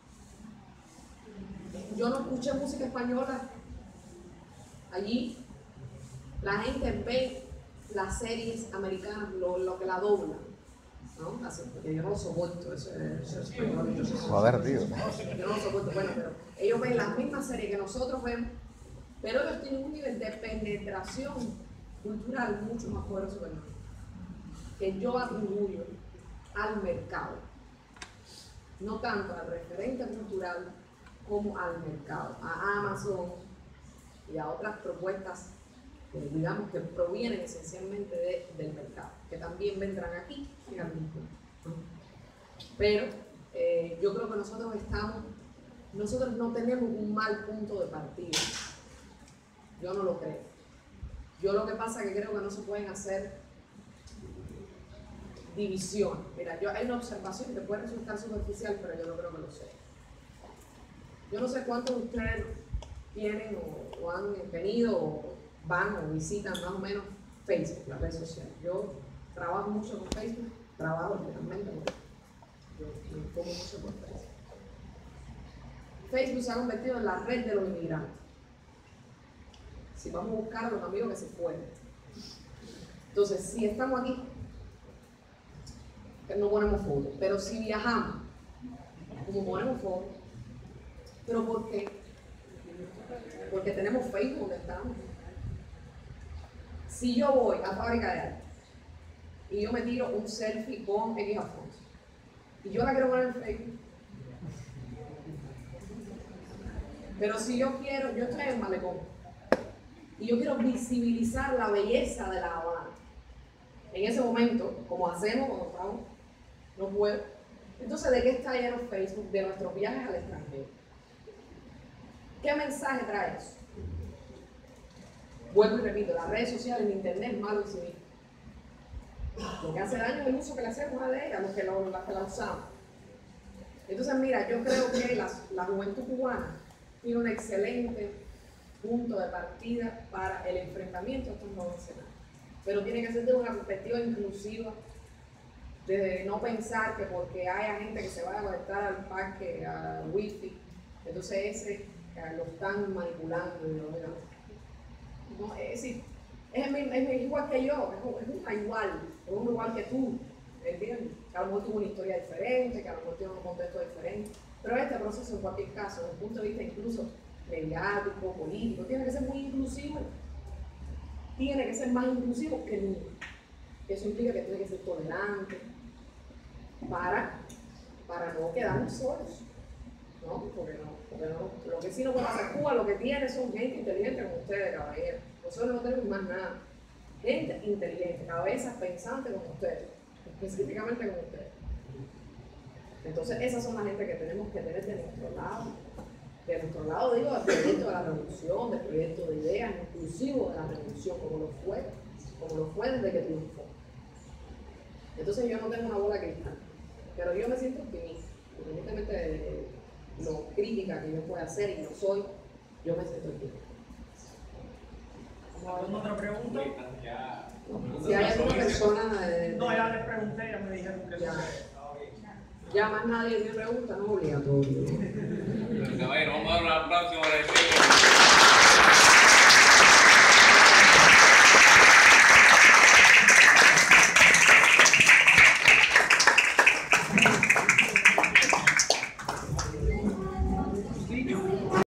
Yo no escuché música española allí. La gente ve las series americanas, lo que la doblan, ¿no? Porque yo no lo soporto, eso es español. Joder, tío. Yo no lo soporto, bueno, pero ellos ven las mismas series que nosotros vemos, pero ellos tienen un nivel de penetración cultural mucho más poderoso que nosotros, que yo atribuyo al mercado, no tanto al referente cultural como al mercado, a Amazon y a otras propuestas digamos que provienen esencialmente del mercado, que también vendrán aquí en algún punto, ¿no? Pero yo creo que nosotros no tenemos un mal punto de partida. Yo no lo creo. Yo lo que pasa es que creo que no se pueden hacer divisiones. Mira, hay una observación que puede resultar superficial, pero yo no creo que lo sea. Yo no sé cuántos de ustedes tienen o han tenido o van o visitan más o menos Facebook, la red social. Yo trabajo mucho con Facebook, trabajo literalmente porque yo me pongo mucho por Facebook. Facebook se ha convertido en la red de los inmigrantes. Si vamos a buscar a los amigos que se fueron. Entonces, si estamos aquí, no ponemos fotos, pero si viajamos, como ponemos fotos, ¿pero por qué? Porque tenemos Facebook donde estamos. Si yo voy a Fábrica de Arte y yo me tiro un selfie con X Alfonso y yo la quiero poner en Facebook, pero si yo estoy en Malecón y yo quiero visibilizar la belleza de La Habana, en ese momento, como hacemos cuando estamos, no puedo. Entonces, ¿de qué está lleno Facebook? De nuestros viajes al extranjero. ¿Qué mensaje trae eso? Vuelvo y repito, las redes sociales, el internet es malo en sí mismo. Lo que hace daño es el uso que le hacemos a ella, los que la usamos. Entonces, mira, yo creo que la juventud cubana tiene un excelente punto de partida para el enfrentamiento a estos nuevos escenarios. Pero tiene que ser de una perspectiva inclusiva, de no pensar que porque haya gente que se vaya a conectar al parque, al wifi, entonces lo están manipulando ideológicamente. No, es decir, es igual que yo, es uno igual que tú, ¿entiendes? O que a lo mejor tuvo una historia diferente, que a lo mejor tiene un contexto diferente. Pero este proceso, en cualquier caso, desde el punto de vista incluso mediático, político, tiene que ser muy inclusivo. Tiene que ser más inclusivo que nunca. Eso implica que tiene que ser tolerante para no quedarnos solos. ¿No? Porque no, lo que sí no puede hacer Cuba, lo que tiene son gente inteligente como ustedes, caballeros. Nosotros no tenemos más nada. Gente inteligente, cabezas pensantes como ustedes, específicamente como ustedes. Entonces, esas son las gente que tenemos que tener de nuestro lado. De nuestro lado, digo, del proyecto de la revolución, del proyecto de ideas, inclusivo de la revolución, como lo fue desde que triunfó. Entonces, yo no tengo una bola de cristal, pero yo me siento optimista, independientemente de lo crítica que yo pueda hacer y lo soy, yo me siento optimista. ¿Alguna otra pregunta? Si hay alguna persona No, ya les pregunté, ya me dijeron que ya. Ya más nadie tiene preguntas, no es obligatorio. Caballero, vamos a dar un aplauso para el